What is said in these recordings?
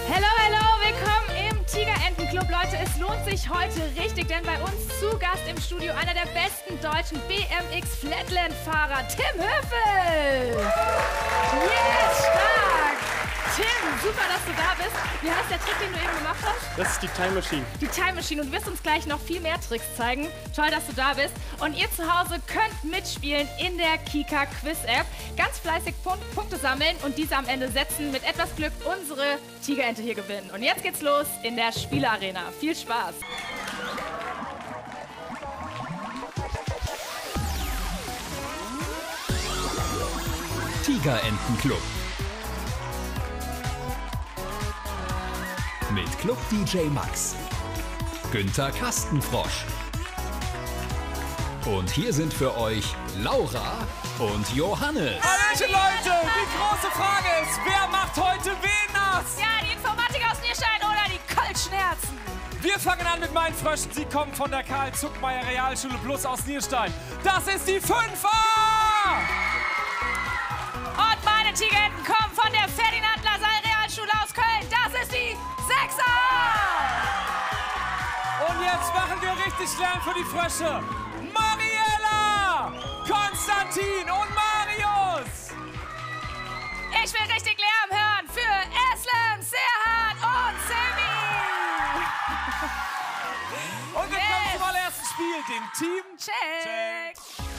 Hallo, hallo, willkommen im Tigerentenclub. Leute, es lohnt sich heute richtig, denn bei uns zu Gast im Studio einer der besten deutschen BMX-Flatland-Fahrer, Tim Höfel. Yes, stark. Tim, super, dass du da bist. Wie heißt der Trick, den du eben gemacht hast? Das ist die Time Machine. Die Time Machine. Und du wirst uns gleich noch viel mehr Tricks zeigen. Toll, dass du da bist. Und ihr zu Hause könnt mitspielen in der Kika Quiz-App. Ganz fleißig Punkte sammeln und diese am Ende setzen. Mit etwas Glück unsere Tigerente hier gewinnen. Und jetzt geht's los in der Spielarena. Viel Spaß. Tigerentenclub. Mit Club-DJ Max, Günther Kastenfrosch. Und hier sind für euch Laura und Johannes. Hallöchen Leute, die große Frage ist, wer macht heute wen nass? Ja, die Informatik aus Nierstein oder die Kolschnerzen. Wir fangen an mit meinen Fröschen. Sie kommen von der Karl-Zuckmeier Realschule Plus aus Nierstein. Das ist die 5a! Und meine Tigerenten kommen von der Ferdinand-Lassalle-Realschule aus Köln. Das ist die 6a! Und jetzt machen wir richtig Lärm für die Frösche. Mariella, Konstantin und Marius. Ich will richtig Lärm hören für Eslem, Serhat und Semi. Und wir kommen zum allerersten Spiel, dem Team Check.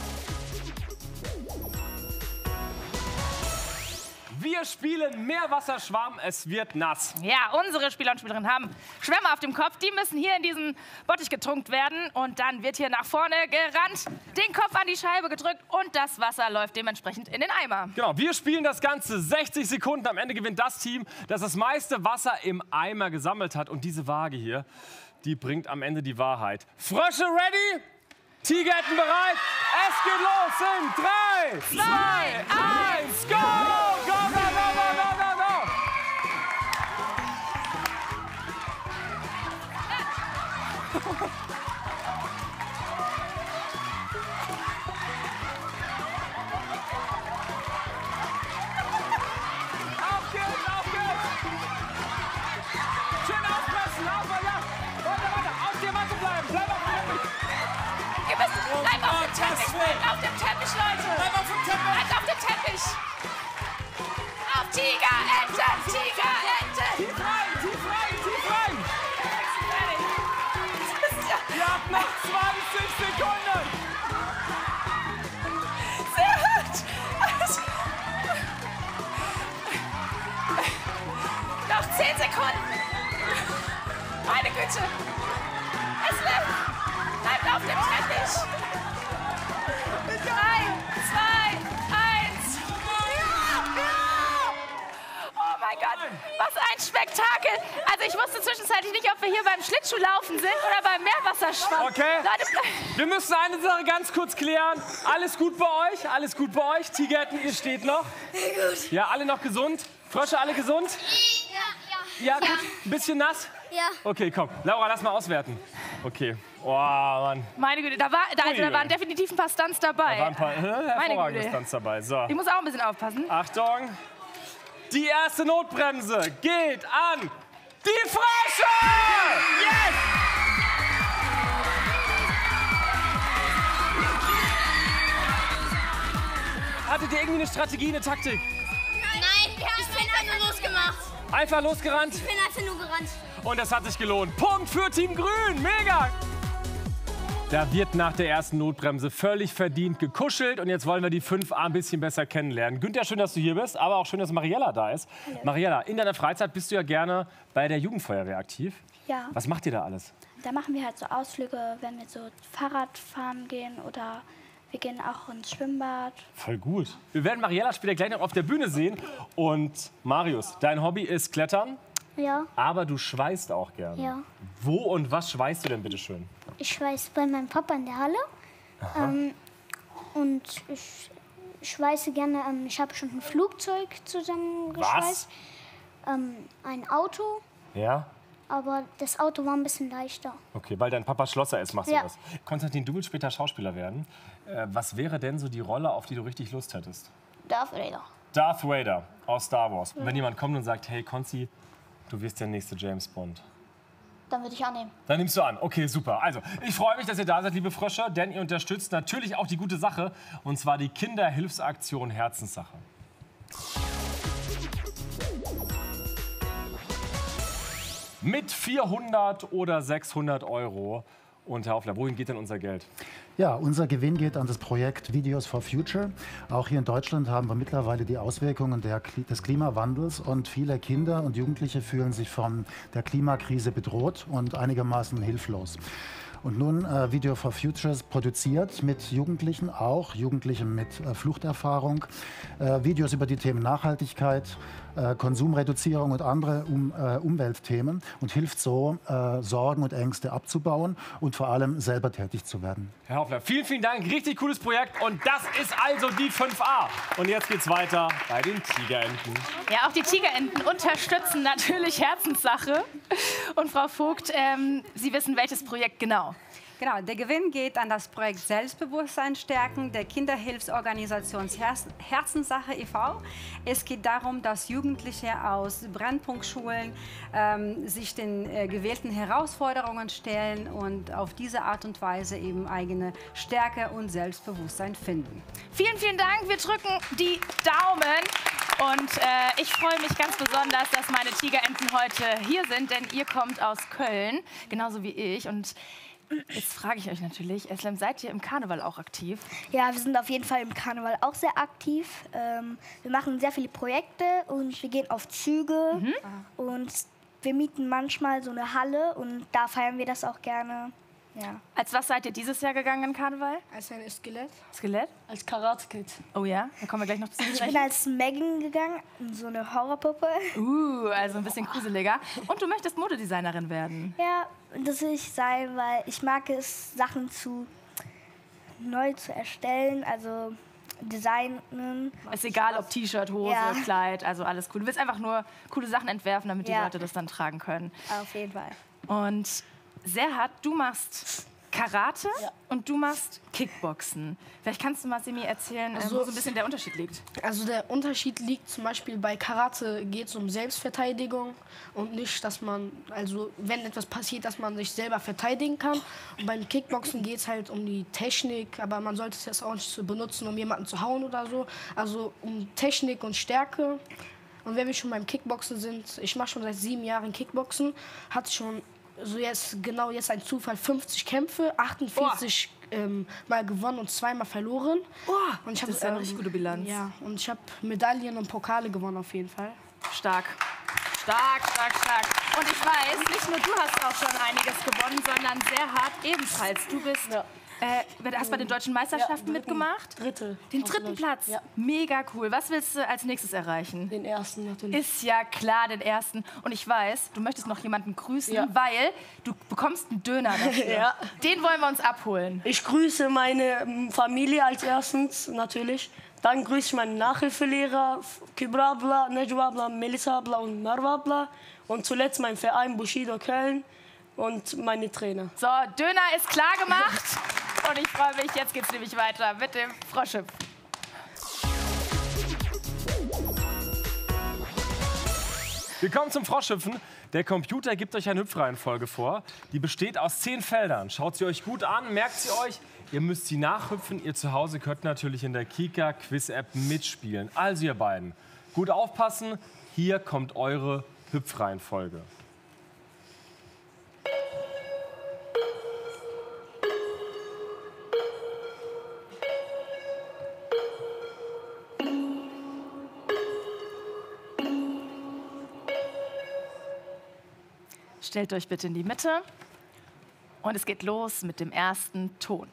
Wir spielen Meerwasserschwamm, es wird nass. Ja, unsere Spieler und Spielerinnen haben Schwämme auf dem Kopf. Die müssen hier in diesen Bottich getunkt werden. Und dann wird hier nach vorne gerannt, den Kopf an die Scheibe gedrückt und das Wasser läuft dementsprechend in den Eimer. Genau, wir spielen das Ganze 60 Sekunden. Am Ende gewinnt das Team, das das meiste Wasser im Eimer gesammelt hat. Und diese Waage hier, die bringt am Ende die Wahrheit. Frösche ready? Tigerenten bereit? Es geht los in 3, 2, 1, go! Go, go, go, go, go, go, go! Auf geht's, auf geht's! Schön aufpassen, auf, ja! Weiter, auf der Matte bleiben, bleib auf dem Teppich! Ihr müsst bleibt auf dem Teppich, bleibt auf dem Teppich, Leute. Bleib auf dem Teppich! Bleibt auf dem Teppich. Auf Tigerenten, Tigerenten. Tief rein, tief rein, tief rein! Das ist ja Ihr habt noch 20 Sekunden! sehr hart. Noch 10 Sekunden. Meine Güte. Eslem, bleibt auf dem Teppich. 3, 2, 1. Oh mein Gott, was ein Spektakel. Also ich wusste zwischenzeitlich nicht, ob wir hier beim Schlittschuhlaufen sind oder beim Meerwasserschwamm. Okay. Leute, Wir müssen eine Sache ganz kurz klären. Alles gut bei euch? Alles gut bei euch? Tigerenten, ihr steht noch? Gut. Ja, alle noch gesund? Frösche, alle gesund? Ja, gut. Ein bisschen nass? Ja. Okay, komm. Laura, lass mal auswerten. Okay. Oh, Mann. meine Güte, da waren definitiv ein paar Stunts dabei. Da waren ein paar hervorragende Güte. Stunts dabei. So. Ich muss auch ein bisschen aufpassen. Achtung. Die erste Notbremse geht an die Frösche! Yes! Hattet ihr irgendwie eine Strategie, eine Taktik? Nein, ich bin einfach losgemacht. Einfach losgerannt Ich bin einfach nur gerannt. und das hat sich gelohnt. Punkt für Team Grün, mega! Da wird nach der ersten Notbremse völlig verdient gekuschelt und jetzt wollen wir die 5a ein bisschen besser kennenlernen. Günther, schön, dass du hier bist, aber auch schön, dass Mariella da ist. Hallo. Mariella, in deiner Freizeit bist du ja gerne bei der Jugendfeuerwehr aktiv. Ja, Was macht ihr da alles? da machen wir halt so Ausflüge, wenn wir so Fahrrad fahren gehen oder wir gehen auch ins Schwimmbad. Voll gut. Wir werden Mariella später gleich noch auf der Bühne sehen. Und Marius, dein Hobby ist Klettern, Ja, aber du schweißt auch gerne. ja. Wo und was schweißt du denn bitte schön? Ich schweiß bei meinem Papa in der Halle. Und ich schweiße gerne, ich habe schon ein Flugzeug zusammengeschweißt. Ein Auto, Ja? aber das Auto war ein bisschen leichter. Okay, weil dein Papa Schlosser ist, machst du Ja. das. Konstantin, du willst später Schauspieler werden. Was wäre denn so die Rolle, auf die du richtig Lust hättest? Darth Vader. Darth Vader aus Star Wars. Und wenn jemand kommt und sagt, hey Konzi, du wirst der nächste James Bond. Dann würde ich annehmen. Dann nimmst du an. Okay, super. Also, ich freue mich, dass ihr da seid, liebe Frösche, denn ihr unterstützt natürlich auch die gute Sache, und zwar die Kinderhilfsaktion Herzenssache. Mit 400 oder 600 Euro. Und Herr Hoffler, wohin geht denn unser Geld? Ja, unser Gewinn geht an das Projekt Videos for Future. Auch hier in Deutschland haben wir mittlerweile die Auswirkungen des Klimawandels und viele Kinder und Jugendliche fühlen sich von der Klimakrise bedroht und einigermaßen hilflos. Und nun Video for Futures produziert mit Jugendlichen, auch Jugendlichen mit Fluchterfahrung, Videos über die Themen Nachhaltigkeit, Konsumreduzierung und andere Umweltthemen und hilft so, Sorgen und Ängste abzubauen und vor allem selber tätig zu werden. Herr Hoffler, vielen, vielen Dank. Richtig cooles Projekt. Und das ist also die 5a. Und jetzt geht's weiter bei den Tigerenten. Ja, auch die Tigerenten unterstützen natürlich Herzenssache. Und Frau Vogt, Sie wissen, welches Projekt genau? Genau, der Gewinn geht an das Projekt Selbstbewusstsein stärken der Kinderhilfsorganisation Herzenssache e.V. Es geht darum, dass Jugendliche aus Brennpunktschulen sich den gewählten Herausforderungen stellen und auf diese Art und Weise eben eigene Stärke und Selbstbewusstsein finden. Vielen, vielen Dank. Wir drücken die Daumen. Und ich freue mich ganz besonders, dass meine Tigerenten heute hier sind, denn ihr kommt aus Köln, genauso wie ich. Und jetzt frage ich euch natürlich, Eslem, seid ihr im Karneval auch aktiv? Ja, wir sind auf jeden Fall im Karneval auch sehr aktiv. Wir machen sehr viele Projekte und wir gehen auf Züge. Und wir mieten manchmal so eine Halle und da feiern wir das auch gerne. Ja. Als was seid ihr dieses Jahr gegangen in Karneval? Als ein Skelett. Skelett? Als Karate-Kid. Oh ja, da kommen wir gleich noch zu Ich bin als Megan gegangen, so eine Horrorpuppe. Also ein bisschen gruseliger. Und du möchtest Modedesignerin werden? Ja, das will ich sein, weil ich mag es, Sachen neu zu erstellen, also designen. Ist egal, ob T-Shirt, Hose, Ja. Kleid, also alles cool. Du willst einfach nur coole Sachen entwerfen, damit die Ja. Leute das dann tragen können. Auf jeden Fall. Und Serhat, du machst Karate und du machst Kickboxen. Vielleicht kannst du mal, Semi, erzählen, wo so ein bisschen der Unterschied liegt. Also der Unterschied liegt zum Beispiel bei Karate geht es um Selbstverteidigung und nicht, dass man, also wenn etwas passiert, dass man sich selber verteidigen kann. Und beim Kickboxen geht es halt um die Technik, aber man sollte es auch nicht so benutzen, um jemanden zu hauen oder so. Also um Technik und Stärke. Und wenn wir schon beim Kickboxen sind, ich mache schon seit 7 Jahren Kickboxen, hatte schon so jetzt ein Zufall, 50 Kämpfe, 48 Mal gewonnen und 2-mal verloren. Und ich Das ist eine richtig gute Bilanz. Ja, und ich habe Medaillen und Pokale gewonnen auf jeden Fall. Stark. Stark, stark, stark. Und ich weiß, nicht nur du hast auch schon einiges gewonnen, sondern Serhat ebenfalls. Du bist, hast bei den deutschen Meisterschaften mitgemacht? Den dritten Platz. Ja. Mega cool. Was willst du als nächstes erreichen? Den ersten natürlich. Ist ja klar, den ersten. Und ich weiß, du möchtest noch jemanden grüßen, weil du bekommst einen Döner dafür. Ja. Den wollen wir uns abholen. Ich grüße meine Familie als erstens natürlich. Dann grüße ich meinen Nachhilfelehrer, Kibra abla, Nejwa abla, Melissa abla und Marwa abla. Und zuletzt meinen Verein Bushido Köln und meine Trainer. So, Döner ist klar gemacht. Und ich freue mich, jetzt geht's nämlich weiter mit dem Froschhüpf. Willkommen zum Froschhüpfen. Der Computer gibt euch eine Hüpfreihenfolge vor. Die besteht aus 10 Feldern. Schaut sie euch gut an, merkt sie euch. Ihr müsst sie nachhüpfen. Ihr zu Hause könnt natürlich in der Kika Quiz-App mitspielen. Also ihr beiden, gut aufpassen. Hier kommt eure Hüpfreihenfolge. Stellt euch bitte in die Mitte. Und es geht los mit dem ersten Ton.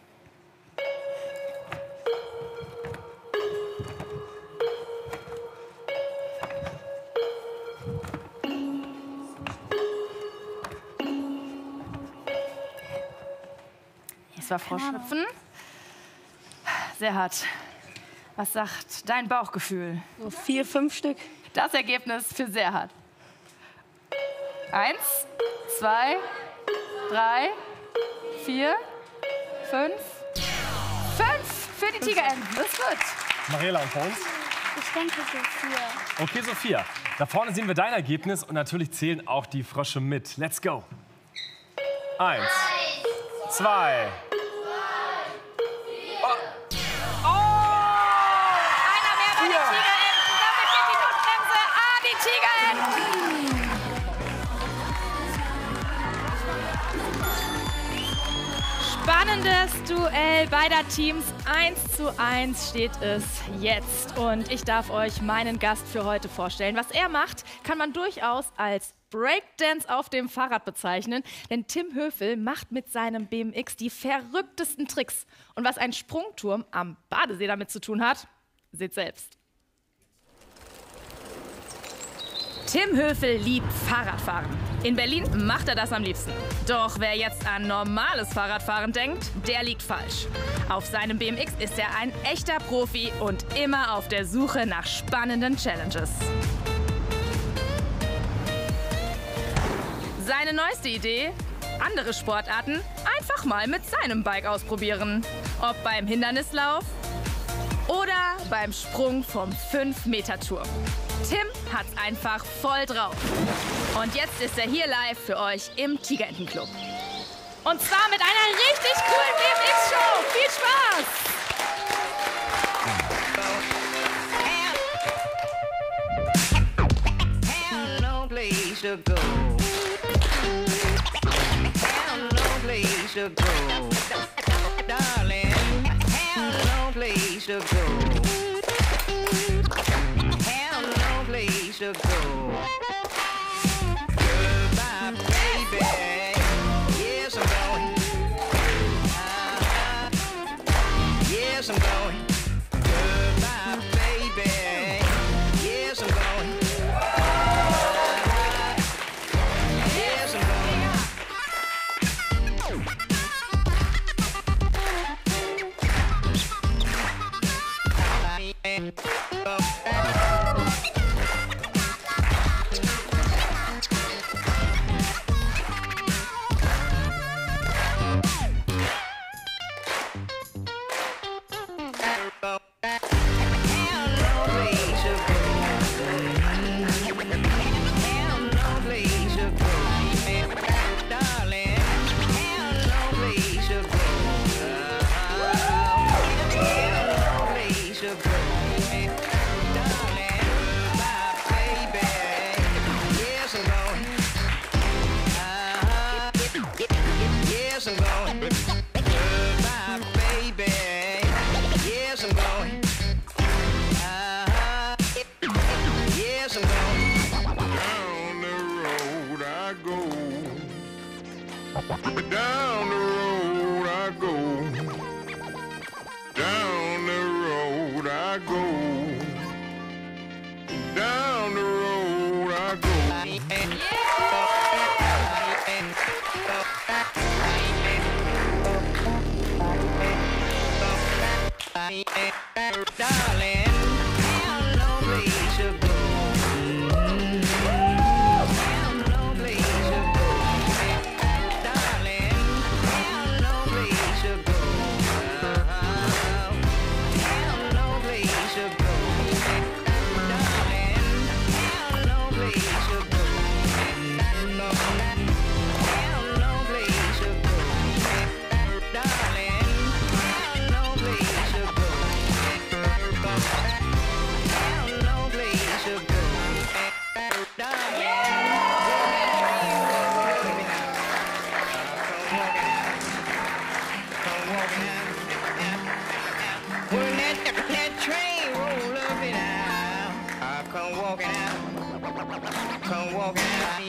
Es war Froschhüpfen. Serhat, was sagt dein Bauchgefühl? So 4, 5 Stück. Das Ergebnis für Serhat. 1, 2, 3, 4, 5. 5 für die Tigerenten. Das ist gut. Mariela und Pons. Ich denke so 4. Okay, Sophia. Da vorne sehen wir dein Ergebnis und natürlich zählen auch die Frösche mit. Let's go. 1, 2. Einer mehr bei den Tigerenten. Damit geht die Notbremse an die Tigerenten. Spannendes Duell beider Teams. 1:1 steht es jetzt. Und ich darf euch meinen Gast für heute vorstellen. Was er macht, kann man durchaus als Breakdance auf dem Fahrrad bezeichnen. Denn Tim Höfel macht mit seinem BMX die verrücktesten Tricks. Und was ein Sprungturm am Badesee damit zu tun hat, seht selbst. Tim Höfel liebt Fahrradfahren. In Berlin macht er das am liebsten. Doch wer jetzt an normales Fahrradfahren denkt, der liegt falsch. Auf seinem BMX ist er ein echter Profi und immer auf der Suche nach spannenden Challenges. Seine neueste Idee? Andere Sportarten einfach mal mit seinem Bike ausprobieren. Ob beim Hindernislauf oder beim Sprung vom 5-Meter-Turm. Tim hat's einfach voll drauf. Und jetzt ist er hier live für euch im Tigerentenclub. Und zwar mit einer richtig coolen BMX-Show. Viel Spaß! No place to go. No place to go. Darling, no place to go. No place to go. Goodbye, baby. Yes, I'm going. Yes, I'm going. Goodbye, baby. Yes, I'm going. Yes, I'm going. Down the road I go. Down the road I go. Down the road I go. Darling, no place to go. No place to go. Darling, no place to go. No place to go. Darling, no place to go. No place to go. Darling, no place to go. No place to go. When that train roll up and out, I come walking out. Come walking out.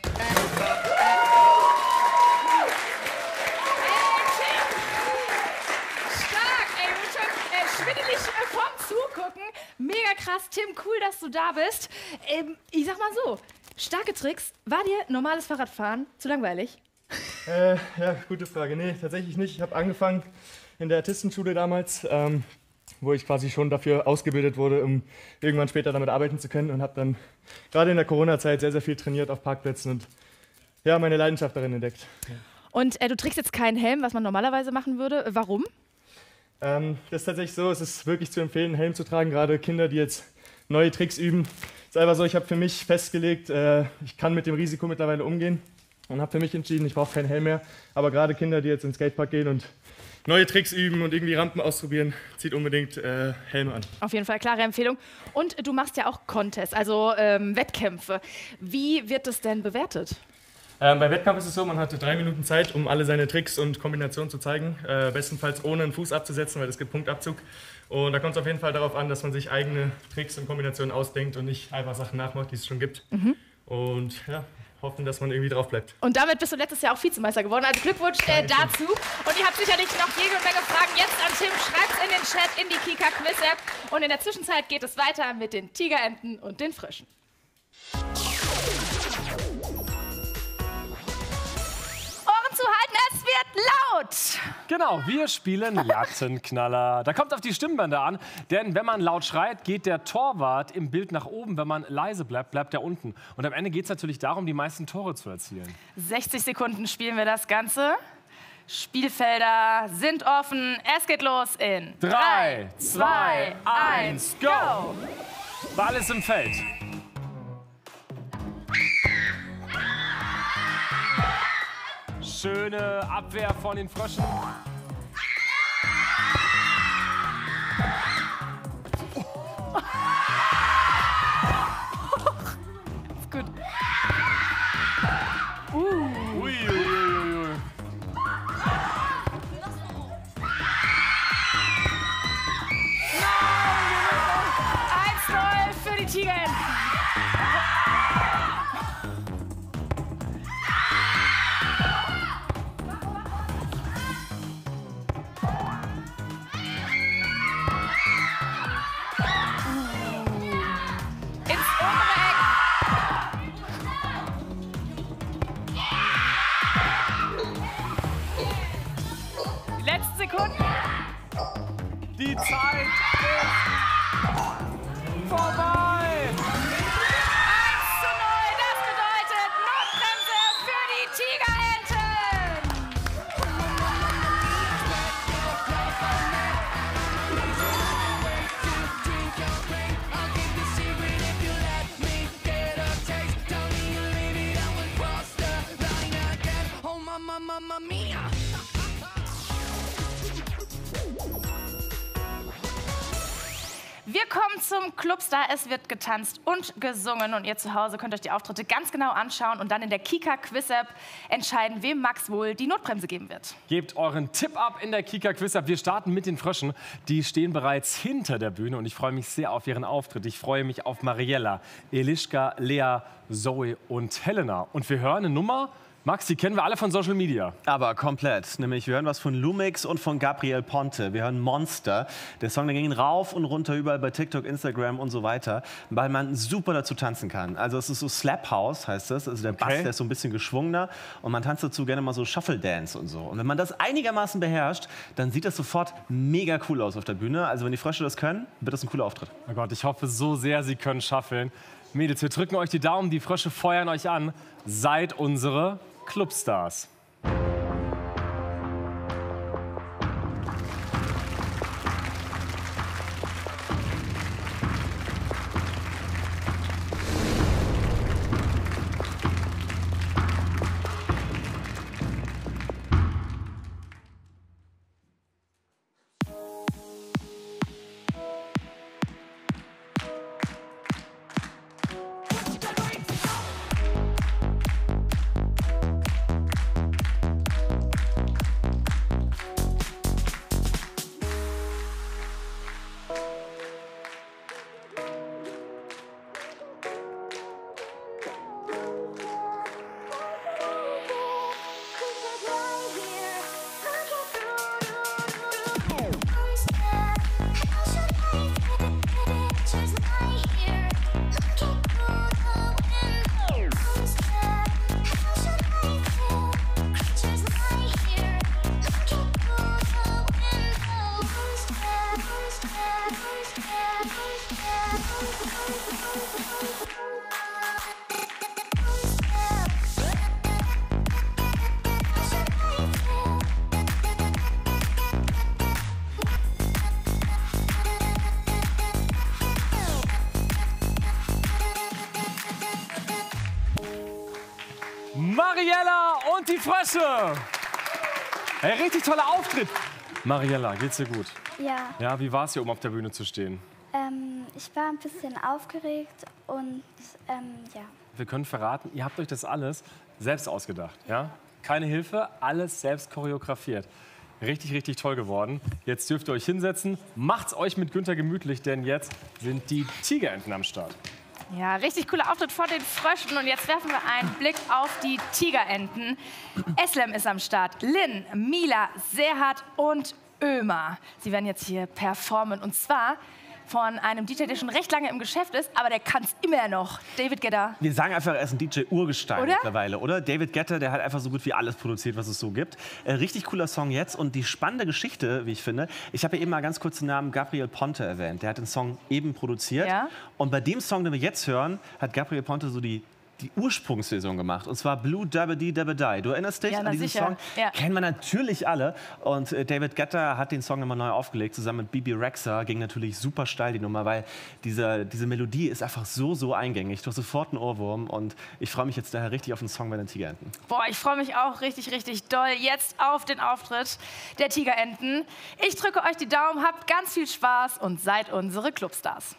Stark, ey, wird schon schwindelig vom Zugucken. Mega krass, Tim, cool, dass du da bist. Ich sag mal so, starke Tricks. War dir normales Fahrradfahren zu langweilig? Ja, gute Frage. Nee, tatsächlich nicht. Ich habe angefangen in der Artistenschule damals, wo ich quasi schon dafür ausgebildet wurde, um irgendwann später damit arbeiten zu können und habe dann gerade in der Corona-Zeit sehr, sehr viel trainiert auf Parkplätzen und ja, meine Leidenschaft darin entdeckt. Ja. Und du trägst jetzt keinen Helm, was man normalerweise machen würde. Warum? Das ist tatsächlich so, es ist wirklich zu empfehlen, einen Helm zu tragen, gerade Kinder, die jetzt neue Tricks üben. Es ist einfach so, ich habe für mich festgelegt, ich kann mit dem Risiko mittlerweile umgehen und habe für mich entschieden, ich brauche keinen Helm mehr. Aber gerade Kinder, die jetzt ins Skatepark gehen und neue Tricks üben und irgendwie Rampen ausprobieren, zieht unbedingt Helme an. Auf jeden Fall, klare Empfehlung. Und du machst ja auch Contests, also Wettkämpfe. Wie wird das denn bewertet? Bei Wettkampf ist es so, man hatte 3 Minuten Zeit, um alle seine Tricks und Kombinationen zu zeigen. Bestenfalls ohne einen Fuß abzusetzen, weil es gibt Punktabzug. Und da kommt es auf jeden Fall darauf an, dass man sich eigene Tricks und Kombinationen ausdenkt und nicht einfach Sachen nachmacht, die es schon gibt. Und ja, hoffen, dass man irgendwie drauf bleibt. Und damit bist du letztes Jahr auch Vizemeister geworden. Also Glückwunsch dazu. Und ihr habt sicherlich noch jede Menge Fragen jetzt an Tim. Schreibt's in den Chat, in die Kika Quiz App. Und in der Zwischenzeit geht es weiter mit den Tigerenten und den Fröschen. Ohren zuhalten, es wird laut. Genau, wir spielen Lattenknaller. Da kommt es auf die Stimmbänder an, denn wenn man laut schreit, geht der Torwart im Bild nach oben. Wenn man leise bleibt, bleibt er unten. Und am Ende geht es natürlich darum, die meisten Tore zu erzielen. 60 Sekunden spielen wir das Ganze. Spielfelder sind offen. Es geht los in 3, 2, 1, go! Ball ist im Feld. Schöne Abwehr von den Fröschen. Ist gut. Ui, ui, ui. 1:0 für die Tigerenten. Die Zeit ist vorbei. 1:0, das bedeutet Notbremse für die Tigerenten. Wir kommen zum Clubstar. Es wird getanzt und gesungen. Und ihr zu Hause könnt euch die Auftritte ganz genau anschauen und dann in der Kika Quiz App entscheiden, wem Max wohl die Notbremse geben wird. Gebt euren Tipp ab in der Kika Quiz App. Wir starten mit den Fröschen. Die stehen bereits hinter der Bühne und ich freue mich sehr auf ihren Auftritt. Ich freue mich auf Mariella, Eliška, Lea, Zoe und Helena. Und wir hören eine Nummer. Max, die kennen wir alle von Social Media. Aber komplett. Nämlich wir hören was von Lumix und von Gabriel Ponte. Wir hören Monster. Der Song, der ging rauf und runter überall bei TikTok, Instagram und so weiter, weil man super dazu tanzen kann. Also es ist so Slap House, heißt das. Also der Bass, der ist so ein bisschen geschwungener und man tanzt dazu gerne mal so Shuffle Dance und so. Und wenn man das einigermaßen beherrscht, dann sieht das sofort mega cool aus auf der Bühne. Also wenn die Frösche das können, wird das ein cooler Auftritt. Oh Gott, ich hoffe so sehr, sie können shuffeln. Mädels, wir drücken euch die Daumen, die Frösche feuern euch an. Seid unsere Clubstars. Mariella und die Frösche. Hey, richtig toller Auftritt. Mariella, geht's dir gut? Ja. Ja, wie war es hier oben auf der Bühne zu stehen? Ich war ein bisschen aufgeregt und ja. Wir können verraten, ihr habt euch das alles selbst ausgedacht, ja? Keine Hilfe, alles selbst choreografiert. Richtig, richtig toll geworden. Jetzt dürft ihr euch hinsetzen. Macht's euch mit Günther gemütlich, denn jetzt sind die Tigerenten am Start. Ja, richtig cooler Auftritt vor den Fröschen. Und jetzt werfen wir einen Blick auf die Tigerenten. Eslem ist am Start. Lynn, Mila, Serhat und Ömer. Sie werden jetzt hier performen. Und zwar von einem DJ, der schon recht lange im Geschäft ist, aber der kann es immer noch. David Guetta. Wir sagen einfach, er ist ein DJ-Urgestein Oder? mittlerweile, oder? David Guetta, der hat einfach so gut wie alles produziert, was es so gibt. Richtig cooler Song jetzt und die spannende Geschichte, wie ich finde. Ich habe ja eben mal ganz kurz den Namen Gabriel Ponte erwähnt. Der hat den Song eben produziert. Ja. Und bei dem Song, den wir jetzt hören, hat Gabriel Ponte so die Ursprungsversion gemacht. Und zwar Blue Dabba Dee Dabba Die. Du erinnerst dich an diesen Song? Ja. Kennen wir natürlich alle. Und David Guetta hat den Song nochmal neu aufgelegt, zusammen mit Bibi Rexha. Ging natürlich super steil, die Nummer, weil diese Melodie ist einfach so eingängig. Du hast sofort einen Ohrwurm. Und ich freue mich jetzt daher richtig auf den Song bei den Tigerenten. Boah, ich freue mich auch richtig, richtig doll jetzt auf den Auftritt der Tigerenten. Ich drücke euch die Daumen, habt ganz viel Spaß und seid unsere Clubstars.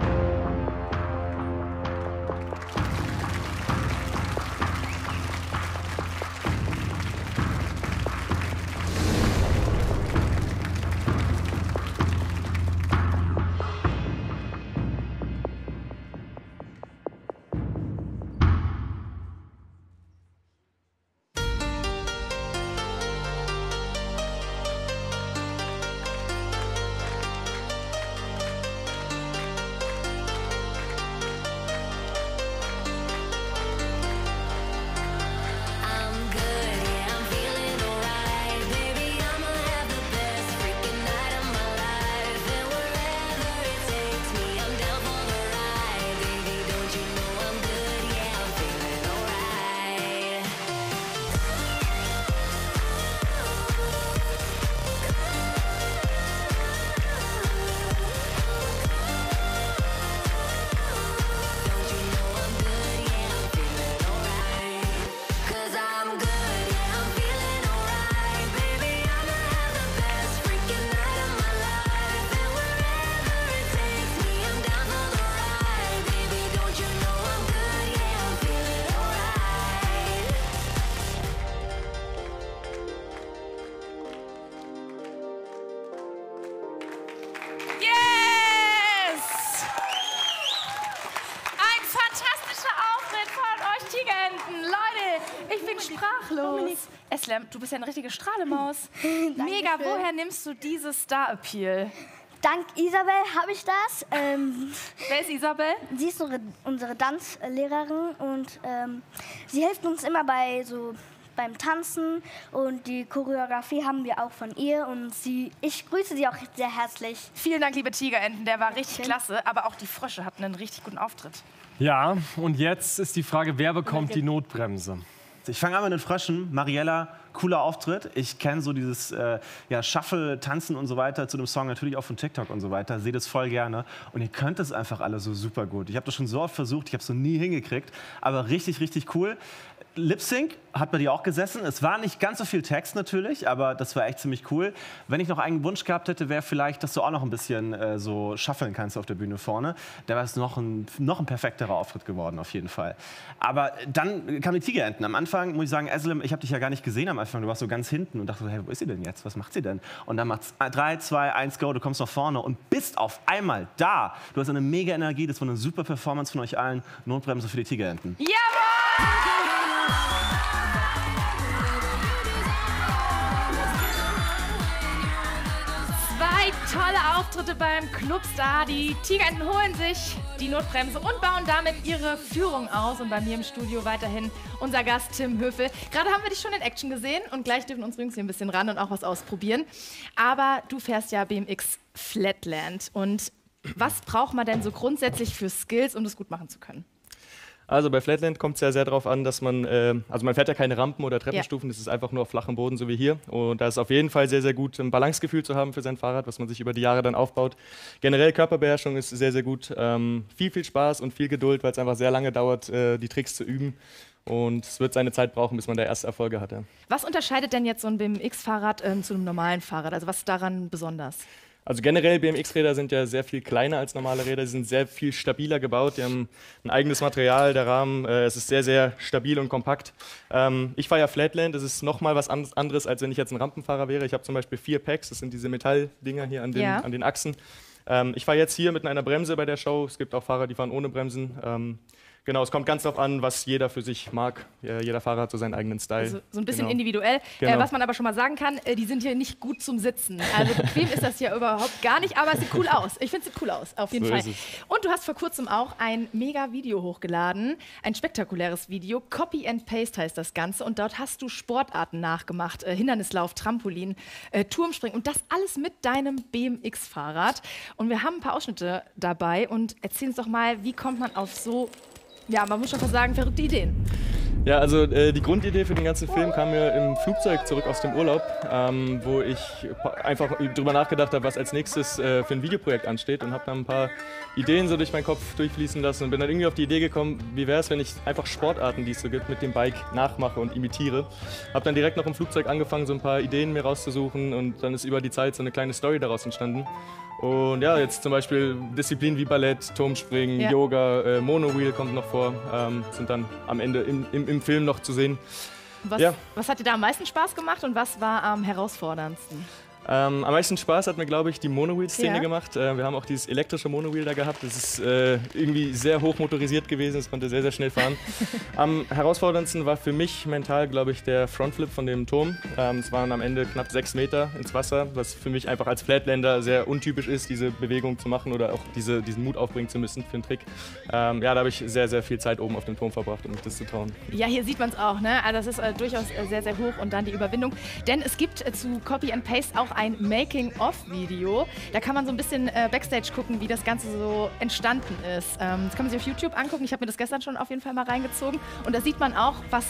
Eslem, du bist ja eine richtige Strahlemaus. Mega, woher nimmst du dieses Star-Appeal? Dank Isabel habe ich das. Wer ist Isabel? Sie ist unsere Tanzlehrerin und sie hilft uns immer beim Tanzen und die Choreografie haben wir auch von ihr und ich grüße sie auch sehr herzlich. Vielen Dank, liebe Tigerenten, der war richtig klasse, aber auch die Frösche hatten einen richtig guten Auftritt. Ja, und jetzt ist die Frage, wer bekommt die Notbremse? Ich fange an mit den Fröschen. Mariella, cooler Auftritt. Ich kenne so dieses Shuffle, Tanzen und so weiter zu dem Song natürlich auch von TikTok und so weiter. Sehe das voll gerne. Und ihr könnt es einfach alle so super gut. Ich habe das schon so oft versucht, ich habe es so nie hingekriegt. Aber richtig, richtig cool. Lip-Sync hat bei dir auch gesessen. Es war nicht ganz so viel Text natürlich, aber das war echt ziemlich cool. Wenn ich noch einen Wunsch gehabt hätte, wäre vielleicht, dass du auch noch ein bisschen so shuffeln kannst auf der Bühne vorne. Da wäre es noch ein perfekterer Auftritt geworden, auf jeden Fall. Aber dann kamen die Tigerenten. Am Anfang muss ich sagen, Eslem, ich habe dich ja gar nicht gesehen am Anfang. Du warst so ganz hinten und dachte, hey, wo ist sie denn jetzt? Was macht sie denn? Und dann macht's 3, 2, 1, go, du kommst nach vorne und bist auf einmal da. Du hast eine mega Energie, das war eine super Performance von euch allen. Notbremse für die Tigerenten. Jawohl! Tolle Auftritte beim Clubstar. Die Tigerenten holen sich die Notbremse und bauen damit ihre Führung aus. Und bei mir im Studio weiterhin unser Gast Tim Höfel. Gerade haben wir dich schon in Action gesehen und gleich dürfen unsere Jungs hier ein bisschen ran und auch was ausprobieren. Aber du fährst ja BMX Flatland. Und was braucht man denn so grundsätzlich für Skills, um das gut machen zu können? Also bei Flatland kommt es ja sehr darauf an, dass man, also man fährt ja keine Rampen oder Treppenstufen, das ist einfach nur auf flachem Boden, so wie hier. Und da ist auf jeden Fall sehr, sehr gut, ein Balancegefühl zu haben für sein Fahrrad, was man sich über die Jahre dann aufbaut. Generell Körperbeherrschung ist sehr, sehr gut. Viel Spaß und viel Geduld, weil es einfach sehr lange dauert, die Tricks zu üben. Und es wird seine Zeit brauchen, bis man da erste Erfolge hat. Ja. Was unterscheidet denn jetzt so ein BMX-Fahrrad zu einem normalen Fahrrad? Also was ist daran besonders? Also generell BMX-Räder sind ja sehr viel kleiner als normale Räder, sie sind sehr viel stabiler gebaut, die haben ein eigenes Material, der Rahmen, es ist sehr, sehr stabil und kompakt. Ich fahre ja Flatland, das ist nochmal was anderes, als wenn ich jetzt ein Rampenfahrer wäre. Ich habe zum Beispiel 4 Packs, das sind diese Metalldinger hier an den Achsen. Ich fahre jetzt hier mit einer Bremse bei der Show, es gibt auch Fahrer, die fahren ohne Bremsen. Genau, es kommt ganz darauf an, was jeder für sich mag. Jeder Fahrer hat so seinen eigenen Style. Also so ein bisschen individuell. Genau. Was man aber schon mal sagen kann, die sind hier nicht gut zum Sitzen. Also bequem ist das hier überhaupt gar nicht, aber es sieht cool aus. Ich finde es sieht cool aus, auf jeden Fall. Und du hast vor kurzem auch ein Mega-Video hochgeladen, ein spektakuläres Video. Copy and Paste heißt das Ganze. Und dort hast du Sportarten nachgemacht. Hindernislauf, Trampolin, Turmspringen und das alles mit deinem BMX-Fahrrad. Und wir haben ein paar Ausschnitte dabei. Und erzähl uns doch mal, wie kommt man auf so... Ja, man muss schon fast sagen, verrückte Ideen. Ja, also die Grundidee für den ganzen Film kam mir im Flugzeug zurück aus dem Urlaub, wo ich einfach drüber nachgedacht habe, was als nächstes für ein Videoprojekt ansteht und habe dann ein paar Ideen so durch meinen Kopf durchfließen lassen und bin dann irgendwie auf die Idee gekommen, wie wäre es, wenn ich einfach Sportarten, die es so gibt, mit dem Bike nachmache und imitiere. Habe dann direkt noch im Flugzeug angefangen, so ein paar Ideen mir rauszusuchen und dann ist über die Zeit so eine kleine Story daraus entstanden. Und ja, jetzt zum Beispiel Disziplinen wie Ballett, Turmspringen, Yoga, Monowheel kommt noch vor, sind dann am Ende im Film noch zu sehen. Was hat dir da am meisten Spaß gemacht und was war am herausforderndsten? Am meisten Spaß hat mir, glaube ich, die Monowheel-Szene gemacht. Wir haben auch dieses elektrische Monowheel da gehabt. Das ist irgendwie sehr hoch motorisiert gewesen, es konnte sehr, sehr schnell fahren. Am herausforderndsten war für mich mental, glaube ich, der Frontflip von dem Turm. Es waren am Ende knapp 6 Meter ins Wasser, was für mich einfach als Flatlander sehr untypisch ist, diese Bewegung zu machen oder auch diesen Mut aufbringen zu müssen für einen Trick. Ja, da habe ich sehr, sehr viel Zeit oben auf dem Turm verbracht, um mich das zu trauen. Ja, hier sieht man es auch, ne? Also das ist durchaus sehr, sehr hoch und dann die Überwindung. Denn es gibt zu Copy and Paste auch ein Making-of-Video. Da kann man so ein bisschen Backstage gucken, wie das Ganze so entstanden ist. Das kann man sich auf YouTube angucken. Ich habe mir das gestern schon auf jeden Fall mal reingezogen. Und da sieht man auch, was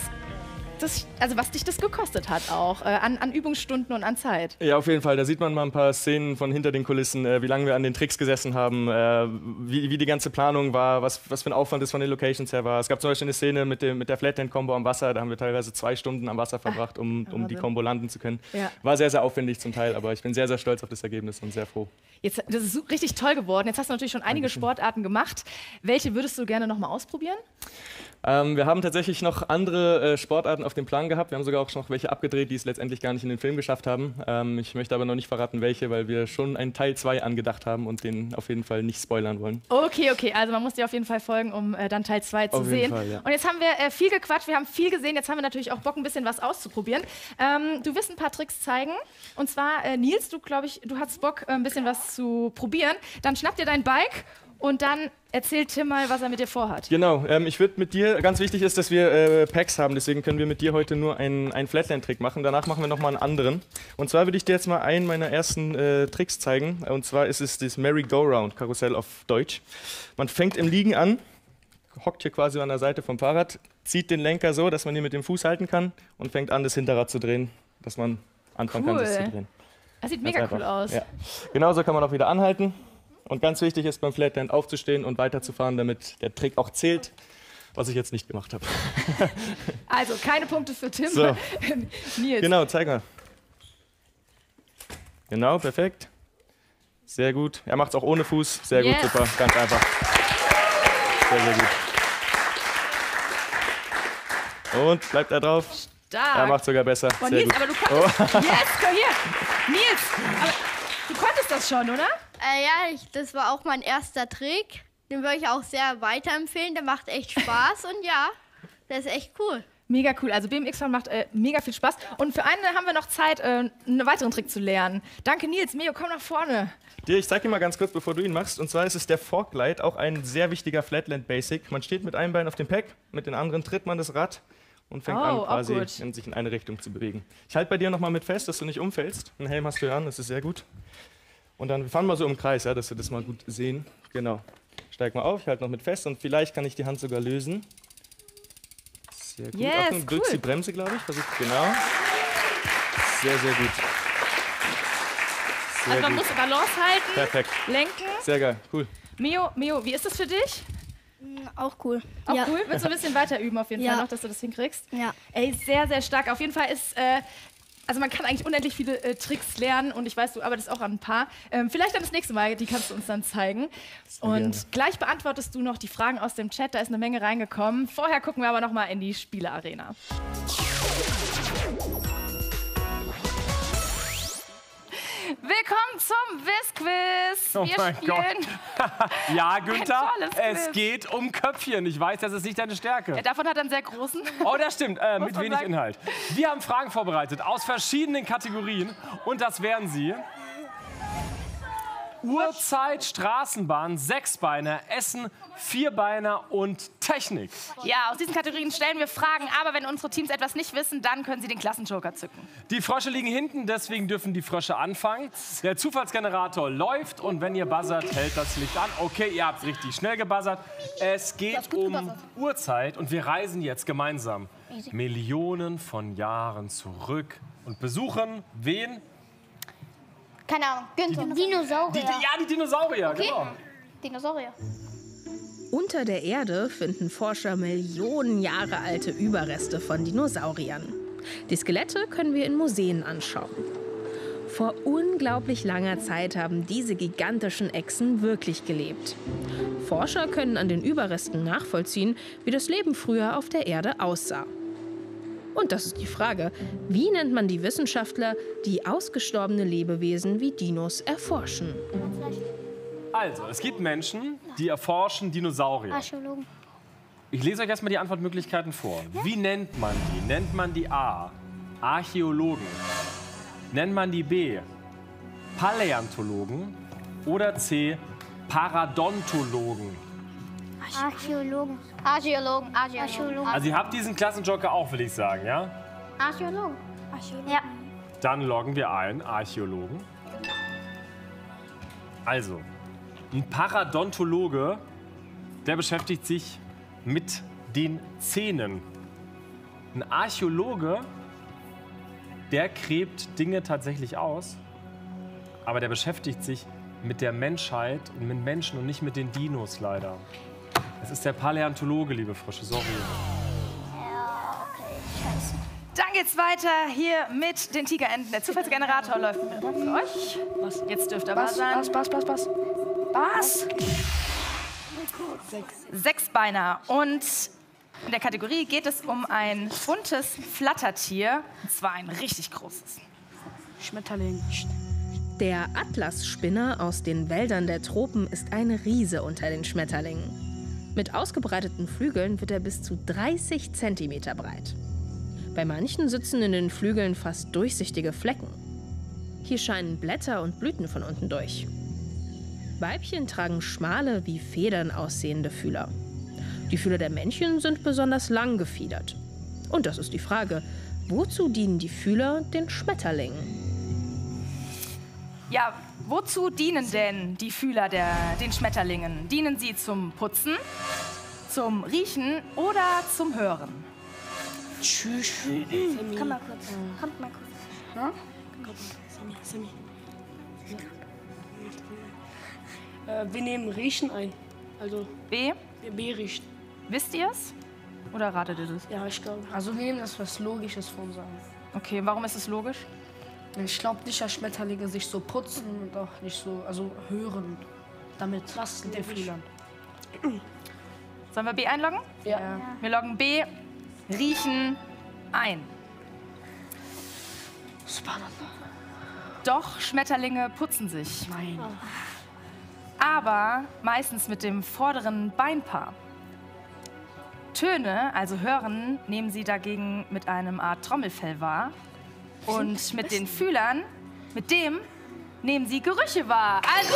dich das gekostet hat auch, an Übungsstunden und an Zeit. Ja, auf jeden Fall. Da sieht man mal ein paar Szenen von hinter den Kulissen, wie lange wir an den Tricks gesessen haben, wie die ganze Planung war, was für ein Aufwand es von den Locations her war. Es gab zum Beispiel eine Szene mit der Flatland-Combo am Wasser, da haben wir teilweise 2 Stunden am Wasser verbracht, um die Combo landen zu können. Ja. War sehr, sehr aufwendig zum Teil, aber ich bin sehr, sehr stolz auf das Ergebnis und sehr froh. Das ist richtig toll geworden. Jetzt hast du natürlich schon einige Sportarten gemacht. Welche würdest du gerne noch mal ausprobieren? Wir haben tatsächlich noch andere Sportarten auf dem Plan gehabt. Wir haben sogar auch noch welche abgedreht, die es letztendlich gar nicht in den Film geschafft haben. Ich möchte aber noch nicht verraten, welche, weil wir schon einen Teil 2 angedacht haben und den auf jeden Fall nicht spoilern wollen. Okay. Also man muss dir auf jeden Fall folgen, um dann Teil 2 zu sehen. Fall, ja. Und jetzt haben wir viel gequatscht, wir haben viel gesehen. Jetzt haben wir natürlich auch Bock, ein bisschen was auszuprobieren. Du wirst ein paar Tricks zeigen. Und zwar, Nils, du hast Bock, ein bisschen was zu probieren. Dann schnapp dir dein Bike. Und dann erzählt Tim mal, was er mit dir vorhat. Genau, ich würde mit dir, ganz wichtig ist, dass wir Packs haben, deswegen können wir mit dir heute nur einen Flatland-Trick machen. Danach machen wir nochmal einen anderen. Und zwar würde ich dir jetzt mal einen meiner ersten Tricks zeigen. Und zwar ist es das Merry-Go-Round-Karussell auf Deutsch. Man fängt im Liegen an, hockt hier quasi an der Seite vom Fahrrad, zieht den Lenker so, dass man ihn mit dem Fuß halten kann und fängt an, das Hinterrad zu drehen, dass man anfangen kann, das zu drehen. Das sieht mega cool aus. Ja. Genauso kann man auch wieder anhalten. Und ganz wichtig ist beim Flatland aufzustehen und weiterzufahren, damit der Trick auch zählt, was ich jetzt nicht gemacht habe. Also keine Punkte für Tim. So. Nils. Genau, zeig mal. Genau, perfekt. Sehr gut. Er macht es auch ohne Fuß. Sehr gut, super, ganz einfach. Sehr, sehr gut. Und bleibt da drauf. Stark. Er macht sogar besser. Boah, sehr Nils, gut. aber du konntest. Yes, komm hier. Nils, aber du konntest das schon, oder? Ja, das war auch mein erster Trick. Den würde ich auch sehr weiterempfehlen. Der macht echt Spaß und ja, der ist echt cool. Mega cool. Also BMX-Fahren macht mega viel Spaß. Und für einen haben wir noch Zeit, einen weiteren Trick zu lernen. Danke, Nils. Mio, komm nach vorne. Ich zeige dir mal ganz kurz, bevor du ihn machst. Und zwar ist es der Fork Glide, auch ein sehr wichtiger Flatland-Basic. Man steht mit einem Bein auf dem Pack, mit den anderen tritt man das Rad und fängt an, quasi sich in eine Richtung zu bewegen. Ich halte bei dir nochmal mit fest, dass du nicht umfällst. Einen Helm hast du ja an, das ist sehr gut. Und dann, wir fahren mal so im Kreis, ja, dass wir das mal gut sehen. Genau. Steig mal auf, ich halte noch mit fest und vielleicht kann ich die Hand sogar lösen. Sehr gut. Yes, Achtung, drückst die Bremse, glaube ich. Versuch, genau. Sehr, sehr gut. Sehr man muss Balance halten, perfekt. Lenken. Sehr geil, cool. Mio, wie ist das für dich? Auch cool. Auch cool? Willst du ein bisschen weiter üben auf jeden Fall noch, dass du das hinkriegst? Ja. Ey, sehr, sehr stark. Auf jeden Fall ist... Also man kann eigentlich unendlich viele Tricks lernen und ich weiß, du arbeitest auch an ein paar. Vielleicht dann das nächste Mal, die kannst du uns dann zeigen. Und gleich beantwortest du noch die Fragen aus dem Chat, da ist eine Menge reingekommen. Vorher gucken wir aber noch mal in die Spielearena. Willkommen zum Wiss-Quiz. Oh Wir mein spielen Ja, Günther, ein tolles es Quiz. geht um Köpfchen. Ich weiß, das ist nicht deine Stärke. Davon hat er einen sehr großen. Oh, das stimmt, Muss mit man wenig sagen. Inhalt. Wir haben Fragen vorbereitet aus verschiedenen Kategorien. Und das wären sie: Uhrzeit, Straßenbahn, Sechsbeiner, Essen, Vierbeiner und Technik. Ja, aus diesen Kategorien stellen wir Fragen, aber wenn unsere Teams etwas nicht wissen, dann können sie den Klassenjoker zücken. Die Frösche liegen hinten, deswegen dürfen die Frösche anfangen. Der Zufallsgenerator läuft und wenn ihr buzzert, hält das Licht an. Okay, ihr habt richtig schnell gebuzzert. Es geht um Uhrzeit und wir reisen jetzt gemeinsam Millionen von Jahren zurück und besuchen wen? Keine Ahnung. Günther. Dinosaurier. Die Dinosaurier, Okay. genau. Dinosaurier. Unter der Erde finden Forscher Millionen Jahre alte Überreste von Dinosauriern. Die Skelette können wir in Museen anschauen. Vor unglaublich langer Zeit haben diese gigantischen Echsen wirklich gelebt. Forscher können an den Überresten nachvollziehen, wie das Leben früher auf der Erde aussah. Und das ist die Frage, wie nennt man die Wissenschaftler, die ausgestorbene Lebewesen wie Dinos erforschen? Also, es gibt Menschen, die erforschen Dinosaurier. Archäologen. Ich lese euch erstmal die Antwortmöglichkeiten vor. Wie nennt man die? Nennt man die A, Archäologen? Nennt man die B, Paläontologen? Oder C, Paradontologen? Archäologen. Archäologen. Archäologen. Also ihr habt diesen Klassenjoker auch, will ich sagen, ja? Archäologen. Ja. Dann loggen wir ein, Archäologen. Also, ein Paradontologe, der beschäftigt sich mit den Zähnen. Ein Archäologe, der gräbt Dinge tatsächlich aus, aber der beschäftigt sich mit der Menschheit und mit Menschen und nicht mit den Dinos leider. Es ist der Paläontologe, liebe Frösche, sorry. Ja, okay, scheiße. Dann geht's weiter hier mit den Tigerenten. Der Zufallsgenerator läuft für euch. Jetzt dürft ihr was sein. Was? Sechsbeiner. Und in der Kategorie geht es um ein buntes Flattertier. Und zwar ein richtig großes. Schmetterling. Der Atlasspinner aus den Wäldern der Tropen ist ein Riese unter den Schmetterlingen. Mit ausgebreiteten Flügeln wird er bis zu 30 cm breit. Bei manchen sitzen in den Flügeln fast durchsichtige Flecken. Hier scheinen Blätter und Blüten von unten durch. Weibchen tragen schmale, wie Federn aussehende Fühler. Die Fühler der Männchen sind besonders lang gefiedert. Und das ist die Frage, wozu dienen die Fühler den Schmetterlingen? Ja, wozu dienen denn die Fühler den Schmetterlingen? Dienen sie zum Putzen, zum Riechen oder zum Hören? Tschüss. Komm mal kurz. Kommt mal kurz. Ja? Sammy. Wir nehmen Riechen ein. Also B? B riecht. Wisst ihr es? Oder ratet ihr das? Ja, ich glaube. Also wir nehmen das was Logisches von sagen. Okay, warum ist es logisch? Ich glaube nicht, dass Schmetterlinge sich so putzen und auch nicht so, also hören. Damit Das mit den logisch. Fühlern. Sollen wir B einloggen? Ja. Wir loggen B, riechen ein. Spannend. Doch Schmetterlinge putzen sich. Nein. Aber meistens mit dem vorderen Beinpaar. Töne, also hören, nehmen sie dagegen mit einem Art Trommelfell wahr. Und mit den Fühlern, mit dem nehmen sie Gerüche wahr. Also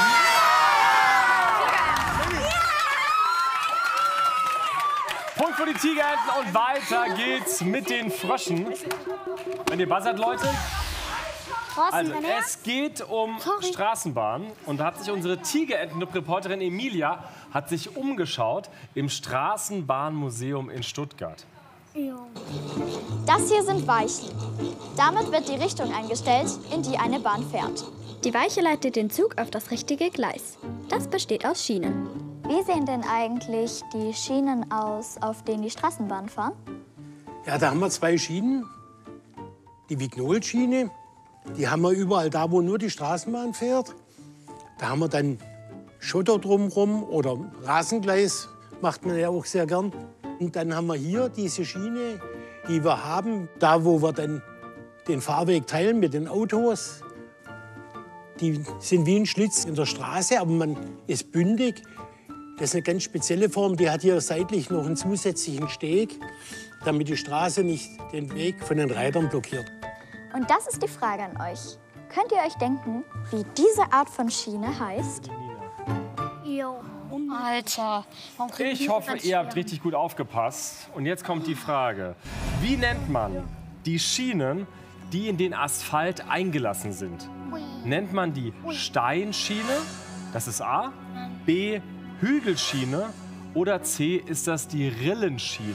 Punkt für die Tigerenten und weiter geht's mit den Fröschen. Wenn ihr buzzert, Leute. Also, es geht um Straßenbahn und da hat sich unsere Tigerenten-Reporterin Emilia hat sich umgeschaut im Straßenbahnmuseum in Stuttgart. Das hier sind Weichen. Damit wird die Richtung eingestellt, in die eine Bahn fährt. Die Weiche leitet den Zug auf das richtige Gleis. Das besteht aus Schienen. Wie sehen denn eigentlich die Schienen aus, auf denen die Straßenbahnen fahren? Ja, da haben wir 2 Schienen. Die Vignolschiene, die haben wir überall da, wo nur die Straßenbahn fährt. Da haben wir dann Schotter drumherum oder Rasengleis, macht man ja auch sehr gern. Und dann haben wir hier diese Schiene, die wir haben, da wo wir dann den Fahrweg teilen mit den Autos. Die sind wie ein Schlitz in der Straße, aber man ist bündig. Das ist eine ganz spezielle Form, die hat hier seitlich noch einen zusätzlichen Steg, damit die Straße nicht den Weg von den Reitern blockiert. Und das ist die Frage an euch. Könnt ihr euch denken, wie diese Art von Schiene heißt? Jo. Alter. Ich hoffe, ihr habt richtig gut aufgepasst. Und jetzt kommt die Frage. Wie nennt man die Schienen, die in den Asphalt eingelassen sind? Nennt man die Steinschiene? Das ist A. B. Hügelschiene. Oder C. Ist das die Rillenschiene?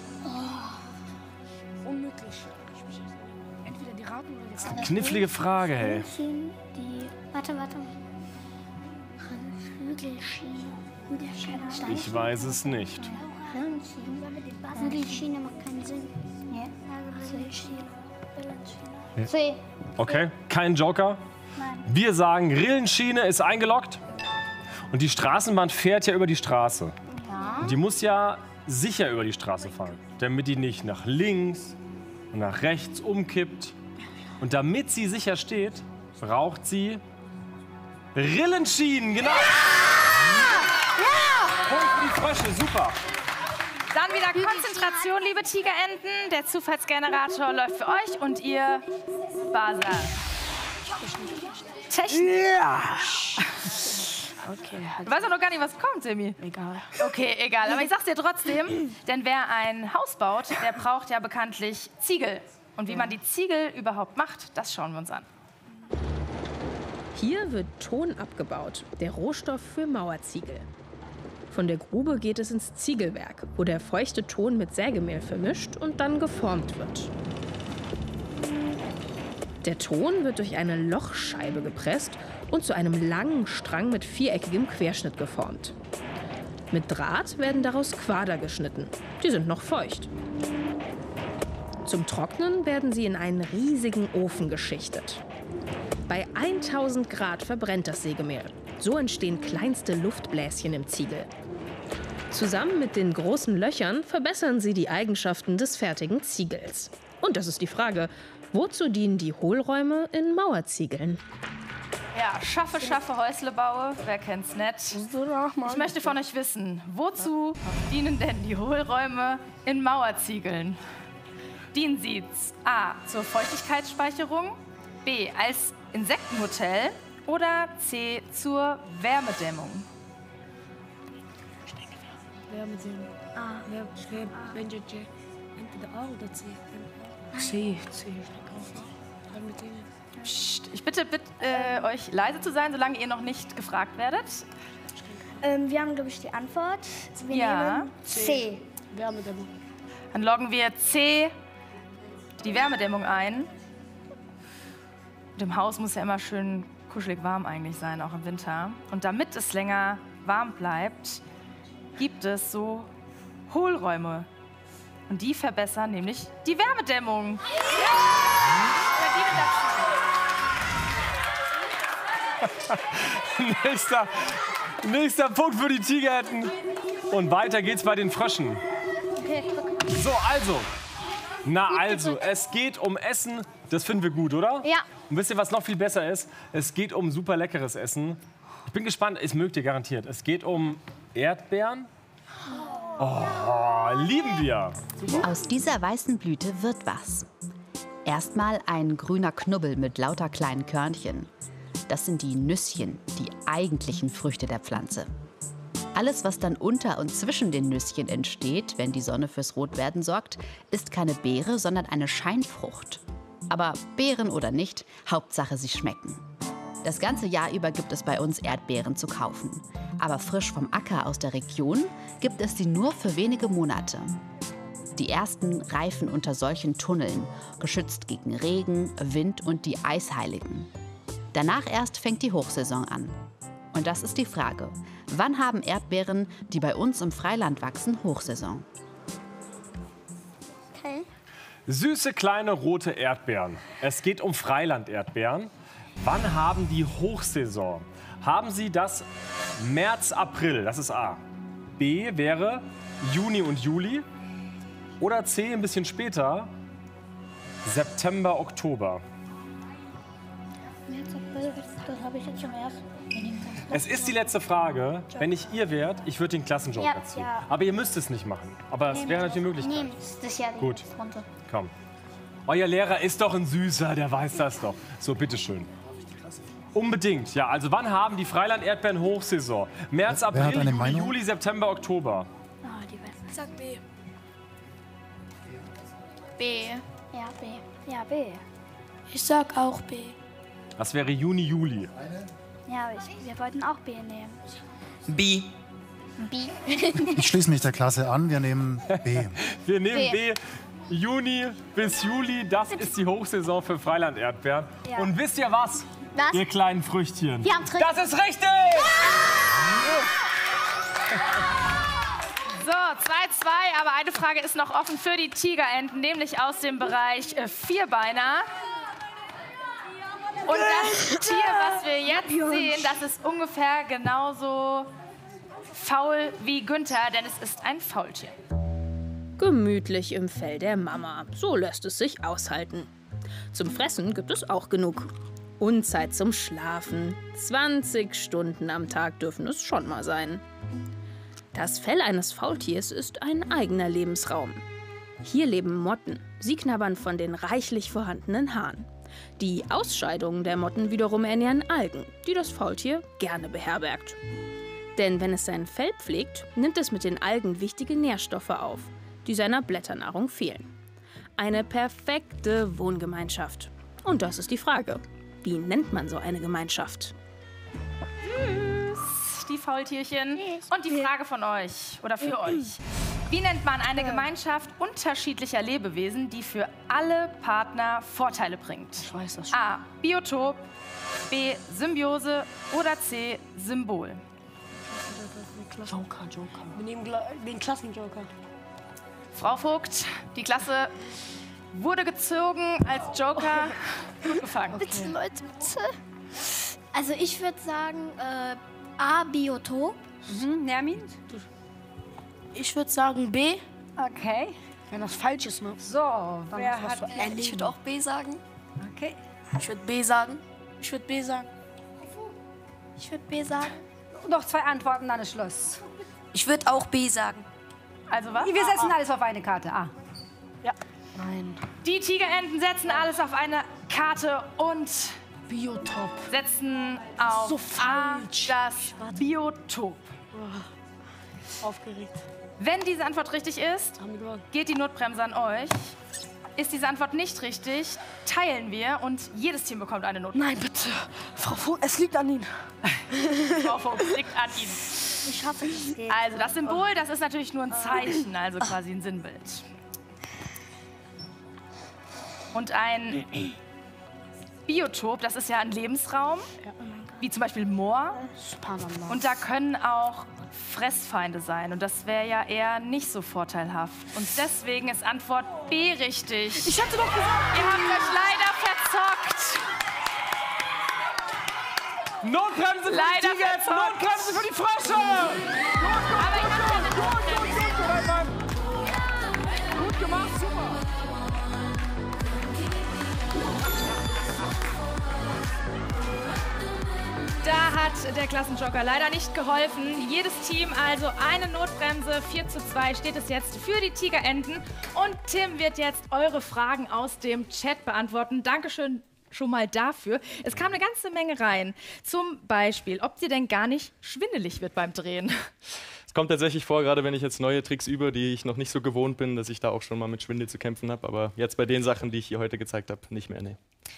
Unmöglich. Entweder die Raten oder Das ist eine knifflige Frage, hey. Warte. Hügelschiene. Ich weiß es nicht. Hügelschiene macht keinen Sinn. C. Okay, kein Joker. Wir sagen, Rillenschiene ist eingeloggt. Und die Straßenbahn fährt ja über die Straße. Und die muss ja sicher über die Straße fahren, damit die nicht nach links und nach rechts umkippt. Und damit sie sicher steht, braucht sie Rillenschienen. Genau. Punkt für die Frösche, super. Dann wieder Konzentration, liebe Tigerenten. Der Zufallsgenerator läuft für euch und ihr Buzzer. Technik. Ja. Okay. Du weißt doch noch gar nicht, was kommt, Semi. Egal. Okay, egal. Aber ich sag's dir trotzdem, denn wer ein Haus baut, der braucht ja bekanntlich Ziegel. Und wie man die Ziegel überhaupt macht, das schauen wir uns an. Hier wird Ton abgebaut, der Rohstoff für Mauerziegel. Von der Grube geht es ins Ziegelwerk, wo der feuchte Ton mit Sägemehl vermischt und dann geformt wird. Der Ton wird durch eine Lochscheibe gepresst und zu einem langen Strang mit viereckigem Querschnitt geformt. Mit Draht werden daraus Quader geschnitten. Die sind noch feucht. Zum Trocknen werden sie in einen riesigen Ofen geschichtet. Bei 1000 Grad verbrennt das Sägemehl. So entstehen kleinste Luftbläschen im Ziegel. Zusammen mit den großen Löchern verbessern sie die Eigenschaften des fertigen Ziegels. Und das ist die Frage, wozu dienen die Hohlräume in Mauerziegeln? Ja, schaffe, Häusle baue. Wer kennt's nicht? Ich möchte von euch wissen, wozu dienen denn die Hohlräume in Mauerziegeln? Dienen sie A. zur Feuchtigkeitsspeicherung, B. als Insektenhotel oder C. zur Wärmedämmung? Wärmedämmung. Entweder A oder C. C. Psst, ich bitte euch leise zu sein, solange ihr noch nicht gefragt werdet. Wir haben, glaube ich, die Antwort. Wir nehmen C. Wärmedämmung. Dann loggen wir C, die Wärmedämmung ein. Und im Haus muss ja immer schön kuschelig warm eigentlich sein, auch im Winter. Und damit es länger warm bleibt, gibt es so Hohlräume. Und die verbessern nämlich die Wärmedämmung. Nächster Punkt für die Tigerenten. Und weiter geht's bei den Fröschen. So, es geht um Essen. Das finden wir gut, oder? Ja. Und wisst ihr, was noch viel besser ist? Es geht um super leckeres Essen. Ich bin gespannt, es mögt ihr garantiert. Es geht um Erdbeeren. Oh, lieben wir. Aus dieser weißen Blüte wird was. Erstmal ein grüner Knubbel mit lauter kleinen Körnchen. Das sind die Nüsschen, die eigentlichen Früchte der Pflanze. Alles, was dann unter und zwischen den Nüsschen entsteht, wenn die Sonne fürs Rotwerden sorgt, ist keine Beere, sondern eine Scheinfrucht. Aber Beeren oder nicht, Hauptsache sie schmecken. Das ganze Jahr über gibt es bei uns Erdbeeren zu kaufen. Aber frisch vom Acker aus der Region gibt es sie nur für wenige Monate. Die ersten reifen unter solchen Tunneln, geschützt gegen Regen, Wind und die Eisheiligen. Danach erst fängt die Hochsaison an. Und das ist die Frage. Wann haben Erdbeeren, die bei uns im Freiland wachsen, Hochsaison? Okay. Süße kleine rote Erdbeeren. Es geht um Freiland-Erdbeeren. Wann haben die Hochsaison? Haben sie das März, April? Das ist A. B wäre Juni und Juli. Oder C, ein bisschen später, September, Oktober. Das habe ich jetzt schon erst. Es ist die letzte Frage. Wenn ich ihr wärt, ich würde den Klassenjoker ziehen. Ja. Aber ihr müsst es nicht machen. Aber es wäre natürlich möglich. Nehmt das ja die Gut. runter. Komm. Euer Lehrer ist doch ein Süßer, der weiß das doch. So, bitteschön. Unbedingt, ja. Also wann haben die Freiland-Erdbeeren Hochsaison? März, Wer hat April, eine Juni, Meinung? Juli, September, Oktober. Ich sag B. B. Ja, B. Ja, B. Ich sag auch B. Das wäre Juni, Juli. Ja, aber wir wollten auch B nehmen. B. B. Ich schließe mich der Klasse an, wir nehmen B. Wir nehmen B. B. Juni bis Juli, das ist die Hochsaison für Freiland-Erdbeeren. Ja. Und wisst ihr was? Was? Ihr kleinen Früchtchen. Wir haben's richtig. Das ist richtig! So, 2-2, aber eine Frage ist noch offen für die Tigerenten, nämlich aus dem Bereich Vierbeiner. Und das Tier, was wir jetzt sehen, das ist ungefähr genauso faul wie Günther, denn es ist ein Faultier. Gemütlich im Fell der Mama. So lässt es sich aushalten. Zum Fressen gibt es auch genug. Und Zeit zum Schlafen. 20 Stunden am Tag dürfen es schon mal sein. Das Fell eines Faultiers ist ein eigener Lebensraum. Hier leben Motten. Sie knabbern von den reichlich vorhandenen Haaren. Die Ausscheidungen der Motten wiederum ernähren Algen, die das Faultier gerne beherbergt. Denn wenn es sein Fell pflegt, nimmt es mit den Algen wichtige Nährstoffe auf, die seiner Blätternahrung fehlen. Eine perfekte Wohngemeinschaft. Und das ist die Frage. Wie nennt man so eine Gemeinschaft? Süß, die Faultierchen. Und die Frage von euch oder für euch. Wie nennt man eine Gemeinschaft unterschiedlicher Lebewesen, die für alle Partner Vorteile bringt? Ich weiß das schon. A. Biotop, B. Symbiose oder C. Symbol. Joker. Wir nehmen den Klassenjoker. Frau Vogt, die Klasse wurde gezogen als Joker. Gut gefangen. Bitte, Leute, bitte. Also ich würde sagen A, Biotop. Nermin? Ich würde sagen B. Okay. Wenn das falsch ist, ne? So, wer hat... Ich würde auch B sagen. Okay. Ich würde B sagen. Ich würde B sagen. Ich würde B sagen. Noch 2 Antworten, dann ist Schluss. Ich würde auch B sagen. Also was? Wir setzen alles auf eine Karte. A. Ja. Nein. Die Tigerenten setzen alles auf eine Karte und Biotop. setzen auf So A, falsch. das Biotop. Aufgeregt. Wenn diese Antwort richtig ist, geht die Notbremse an euch. Ist diese Antwort nicht richtig, teilen wir und jedes Team bekommt eine Notbremse. Nein, bitte. Frau Vogt, es liegt an Ihnen. Frau Vogt, es liegt an Ihnen. Ich hoffe, es geht. Also das Symbol, das ist natürlich nur ein Zeichen, also quasi ein Sinnbild. Und ein Biotop, das ist ja ein Lebensraum, wie zum Beispiel Moor. Und da können auch Fressfeinde sein. Und das wäre ja eher nicht so vorteilhaft. Und deswegen ist Antwort B richtig. Ich hatte doch gesagt. Ihr habt euch leider verzockt. Notbremse für die Leider Tiger, verzockt. Notbremse für die Frösche! Aber ich hab ja eine Notbremse. Gut gemacht, super. Da hat der Klassenjoker leider nicht geholfen. Jedes Team also eine Notbremse. 4:2 steht es jetzt für die Tigerenten. Und Tim wird jetzt eure Fragen aus dem Chat beantworten. Dankeschön schon mal dafür. Es kam eine ganze Menge rein. Zum Beispiel, ob dir denn gar nicht schwindelig wird beim Drehen. Es kommt tatsächlich vor, gerade wenn ich jetzt neue Tricks übe, die ich noch nicht so gewohnt bin, dass ich da auch schon mal mit Schwindel zu kämpfen habe. Aber jetzt bei den Sachen, die ich hier heute gezeigt habe, nicht mehr, nee.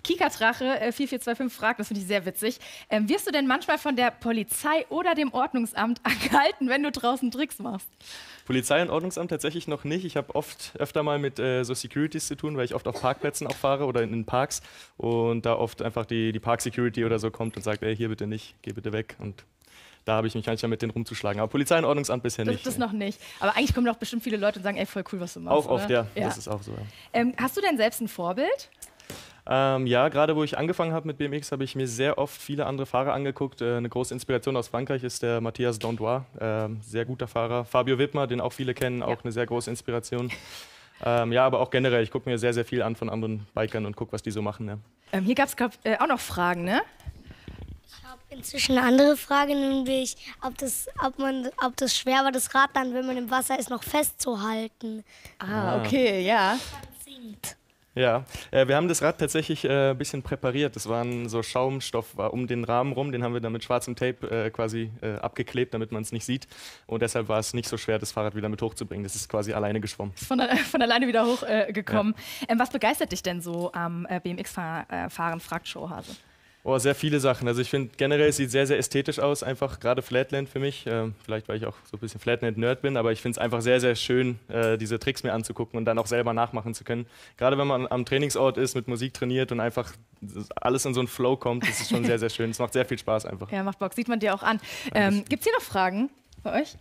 Kika-Drache 4425 fragt, das finde ich sehr witzig. Wirst du denn manchmal von der Polizei oder dem Ordnungsamt angehalten, wenn du draußen Tricks machst? Polizei und Ordnungsamt tatsächlich noch nicht. Ich habe öfter mal mit so Securities zu tun, weil ich oft auf Parkplätzen auch fahre oder in Parks und da oft einfach die Park-Security oder so kommt und sagt, ey, hier bitte nicht, geh bitte weg. Und da habe ich mich manchmal mit denen rumzuschlagen. Aber Polizei und Ordnungsamt bisher nicht. Das noch nicht. Aber eigentlich kommen doch bestimmt viele Leute und sagen, ey, voll cool, was du machst. Auch oft, oder? ja. Das ist auch so. Ja. Hast du denn selbst ein Vorbild? Ja, gerade wo ich angefangen habe mit BMX, habe ich mir sehr oft viele andere Fahrer angeguckt. Eine große Inspiration aus Frankreich ist der Matthias Dandois, sehr guter Fahrer. Fabio Wittmer, den auch viele kennen, auch eine sehr große Inspiration. Ja, aber auch generell, ich gucke mir sehr, sehr viel an von anderen Bikern und gucke, was die so machen. Ja. Hier gab es auch noch Fragen, ne? Ich habe inzwischen eine andere Frage, nämlich ob das schwer war, das Rad dann, wenn man im Wasser ist, noch festzuhalten. Okay, ja. Ja, wir haben das Rad tatsächlich ein bisschen präpariert. Das war so Schaumstoff um den Rahmen rum, den haben wir dann mit schwarzem Tape quasi abgeklebt, damit man es nicht sieht. Und deshalb war es nicht so schwer, das Fahrrad wieder mit hochzubringen. Das ist quasi alleine geschwommen. Von alleine wieder hochgekommen. Ja. Was begeistert dich denn so am BMX-Fahren, fragt Showhase? Oh, sehr viele Sachen. Also ich finde generell, es sieht sehr, sehr ästhetisch aus, einfach gerade Flatland für mich. Vielleicht, weil ich auch so ein bisschen Flatland-Nerd bin, aber ich finde es einfach sehr, sehr schön, diese Tricks mir anzugucken und dann auch selber nachmachen zu können. Gerade wenn man am Trainingsort ist, mit Musik trainiert und einfach alles in so einen Flow kommt, das ist schon sehr, sehr schön. Es macht sehr viel Spaß einfach. Ja, macht Bock. Sieht man dir auch an. Gibt es hier noch Fragen bei euch?